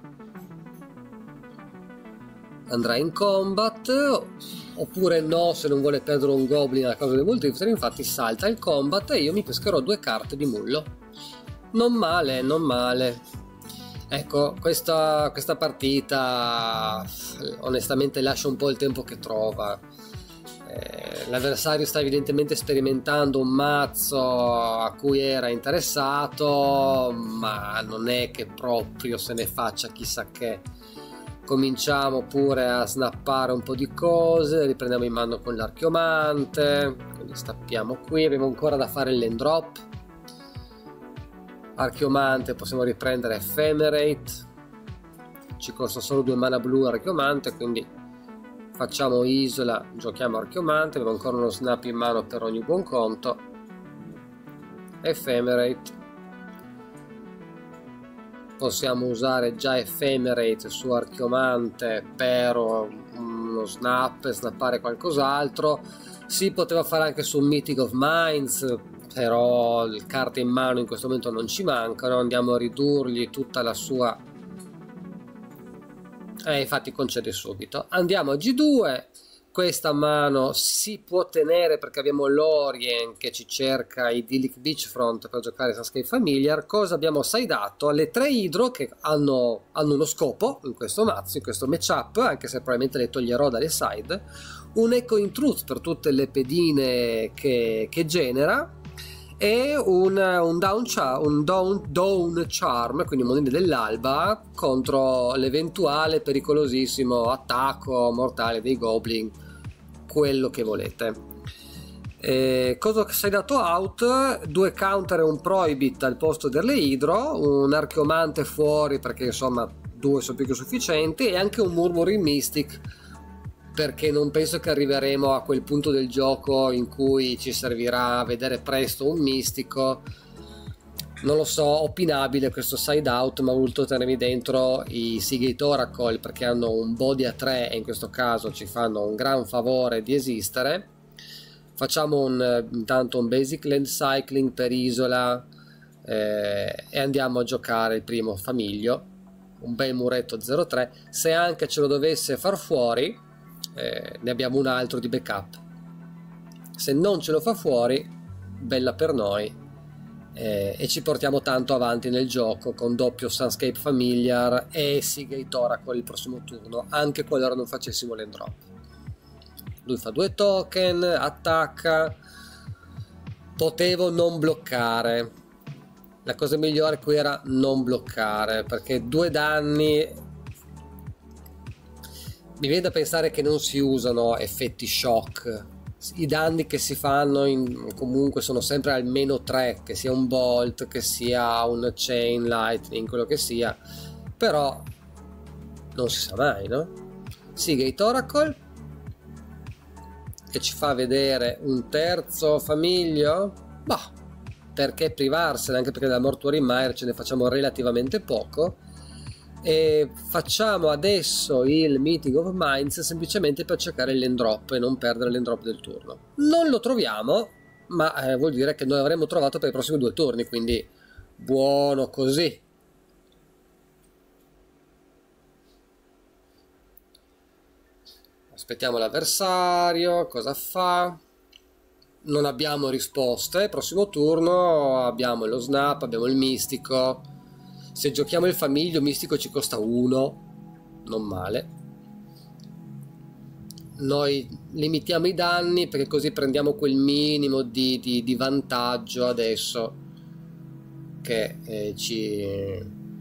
Andrà in combat, oppure no, se non vuole perdere un goblin a causa del Muldrifter. Infatti salta il combat e io mi pescherò 2 carte di mullo. Non male, non male. Ecco, questa partita onestamente lascia un po' il tempo che trova. L'avversario sta evidentemente sperimentando un mazzo a cui era interessato, ma non è che proprio se ne faccia chissà che. Cominciamo pure a snappare un po' di cose, riprendiamo in mano con l'Archiomante, quindi stappiamo qui, abbiamo ancora da fare l'end drop. Archiomante, possiamo riprendere Ephemerate, ci costa solo 2 mana blu Archiomante, quindi facciamo isola, giochiamo Archiomante, abbiamo ancora uno snap in mano per ogni buon conto. Ephemerate, possiamo usare già Ephemerate su Archiomante per uno snap, snappare qualcos'altro. Si poteva fare anche su Mythic of Minds, però le carte in mano in questo momento non ci mancano, andiamo a ridurgli tutta la sua, infatti concede subito. Andiamo a G2, questa mano si può tenere perché abbiamo Lorien che ci cerca Idyllic Beachfront per giocare Sunscape Familiar. Cosa abbiamo sideato? Le 3 Hydro che hanno uno scopo in questo mazzo, in questo matchup, anche se probabilmente le toglierò dalle side, un Echoing Truth per tutte le pedine che genera, e un Dawn Charm, quindi monete dell'alba, contro l'eventuale pericolosissimo attacco mortale dei Goblin, quello che volete. Cosa sei dato out? 2 counter e un prohibit al posto delle Hydro, un Archiomante fuori perché insomma 2 sono più che sufficienti, e anche un Murmuring Mystic perché non penso che arriveremo a quel punto del gioco in cui ci servirà vedere presto un mistico. Non lo so, opinabile questo side out, ma ho voluto tenermi dentro i Seagate Oracle perché hanno un body a 3 e in questo caso ci fanno un gran favore di esistere. Facciamo intanto un basic land cycling per isola e andiamo a giocare il primo famiglio, un bel muretto 0-3. Se anche ce lo dovesse far fuori, ne abbiamo un altro di backup. Se non ce lo fa fuori, bella per noi, e ci portiamo tanto avanti nel gioco con doppio Sunscape Familiar e Seagate Oracle il prossimo turno, anche qualora non facessimo l'end drop. Lui fa 2 token, attacca. Potevo non bloccare, la cosa migliore qui era non bloccare, perché 2 danni. Mi viene da pensare che non si usano effetti shock i danni che si fanno comunque sono sempre almeno 3, che sia un bolt, che sia un chain lightning, quello che sia, però non si sa mai, no? Seagate Oracle, che ci fa vedere un terzo famiglio, bah, perché privarsene, anche perché da Mortuary Mire ce ne facciamo relativamente poco. E facciamo adesso il Meeting of Minds semplicemente per cercare l'endrop e non perdere l'endrop del turno. Non lo troviamo, ma vuol dire che noi avremo trovato per i prossimi 2 turni, quindi buono così. Aspettiamo l'avversario, cosa fa? Non abbiamo risposte. Prossimo turno abbiamo lo snap, abbiamo il mistico. Se giochiamo il famiglio, mistico ci costa 1, non male. Noi limitiamo i danni perché così prendiamo quel minimo di vantaggio adesso che ci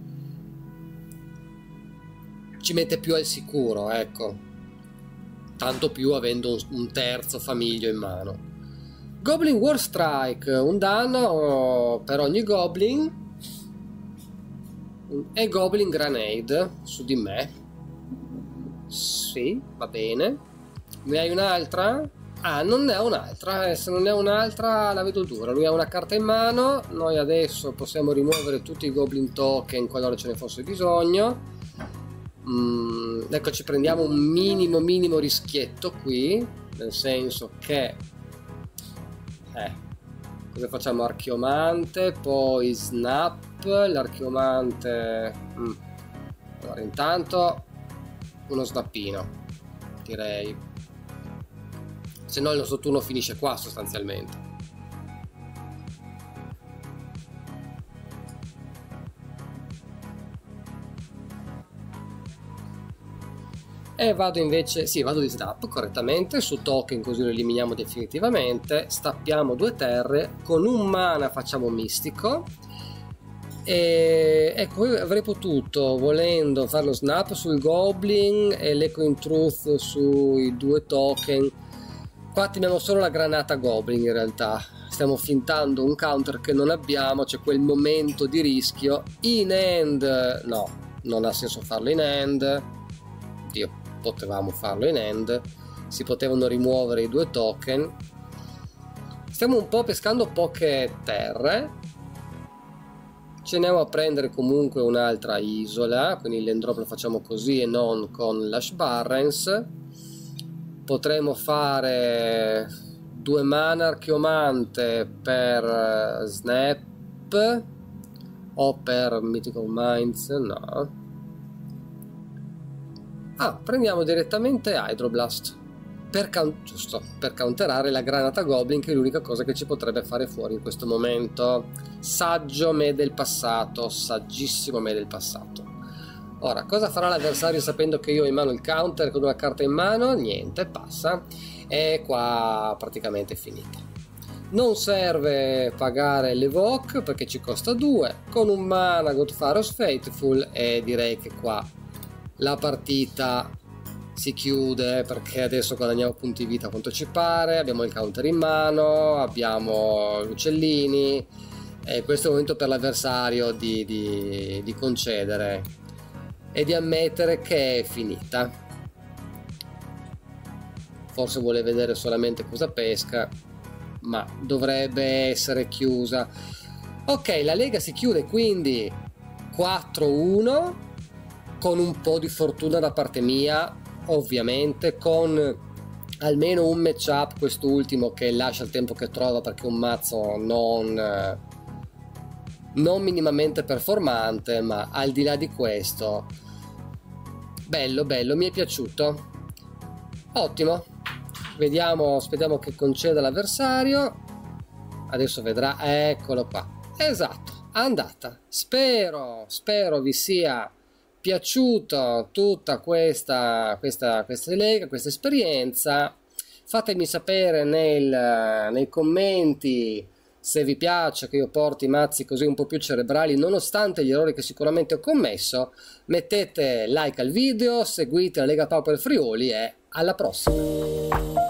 mette più al sicuro, ecco. Tanto più avendo un terzo famiglio in mano. Goblin War Strike, un danno per ogni goblin. E Goblin Grenade su di me. Sì, va bene. Ne hai un'altra? Ah, non ne ha un'altra. Se non ne ha un'altra la vedo dura. Lui ha una carta in mano. Noi adesso possiamo rimuovere tutti i Goblin Token qualora ce ne fosse bisogno. Ecco, ci prendiamo un minimo rischietto qui, nel senso che cosa facciamo? Archiomante, poi snap, l'archiomante allora intanto uno snappino, direi, se no il nostro turno finisce qua sostanzialmente. E vado invece, sì, vado di snap correttamente su token, così lo eliminiamo definitivamente. Stappiamo 2 terre, con un mana facciamo mistico. E ecco, avrei potuto, volendo, fare lo snap sul goblin e l'echoing truth sui 2 token. Qua attiviamo solo la granata goblin, in realtà stiamo fintando un counter che non abbiamo, c'è quel momento di rischio. In hand no, non ha senso farlo in hand. Dio, potevamo farlo in hand, si potevano rimuovere i 2 token. Stiamo un po' pescando poche terre, ce ne andiamo a prendere comunque un'altra isola, quindi l'endrop lo facciamo così e non con l'Ash Barrens. Potremmo fare 2 mana archiomante per snap o per Mythical Minds, no. Prendiamo direttamente Hydroblast giusto, per counterare la granata goblin, che è l'unica cosa che ci potrebbe fare fuori in questo momento. Saggio me del passato, saggissimo me del passato. Ora, cosa farà l'avversario sapendo che io ho in mano il counter con una carta in mano? Niente, passa, e qua praticamente è finita. Non serve pagare l'evoke perché ci costa 2, con un mana Godfather's Faithful, e direi che qua la partita si chiude, perché adesso guadagniamo punti vita quanto ci pare, abbiamo il counter in mano, abbiamo gli uccellini, e questo è il momento per l'avversario di concedere e di ammettere che è finita. Forse vuole vedere solamente cosa pesca, ma dovrebbe essere chiusa. Ok, la lega si chiude quindi 4-1, con un po' di fortuna da parte mia, ovviamente, con almeno un matchup, quest'ultimo, che lascia il tempo che trova, perché è un mazzo non minimamente performante, ma al di là di questo bello, mi è piaciuto, ottimo. Vediamo, aspettiamo che conceda l'avversario, adesso vedrà, eccolo qua, esatto, andata. Spero vi sia piaciuta tutta questa lega, questa esperienza. Fatemi sapere nei commenti se vi piace che io porti mazzi così un po' più cerebrali, nonostante gli errori che sicuramente ho commesso. Mettete like al video, seguite la Lega Pauper Friuli e alla prossima.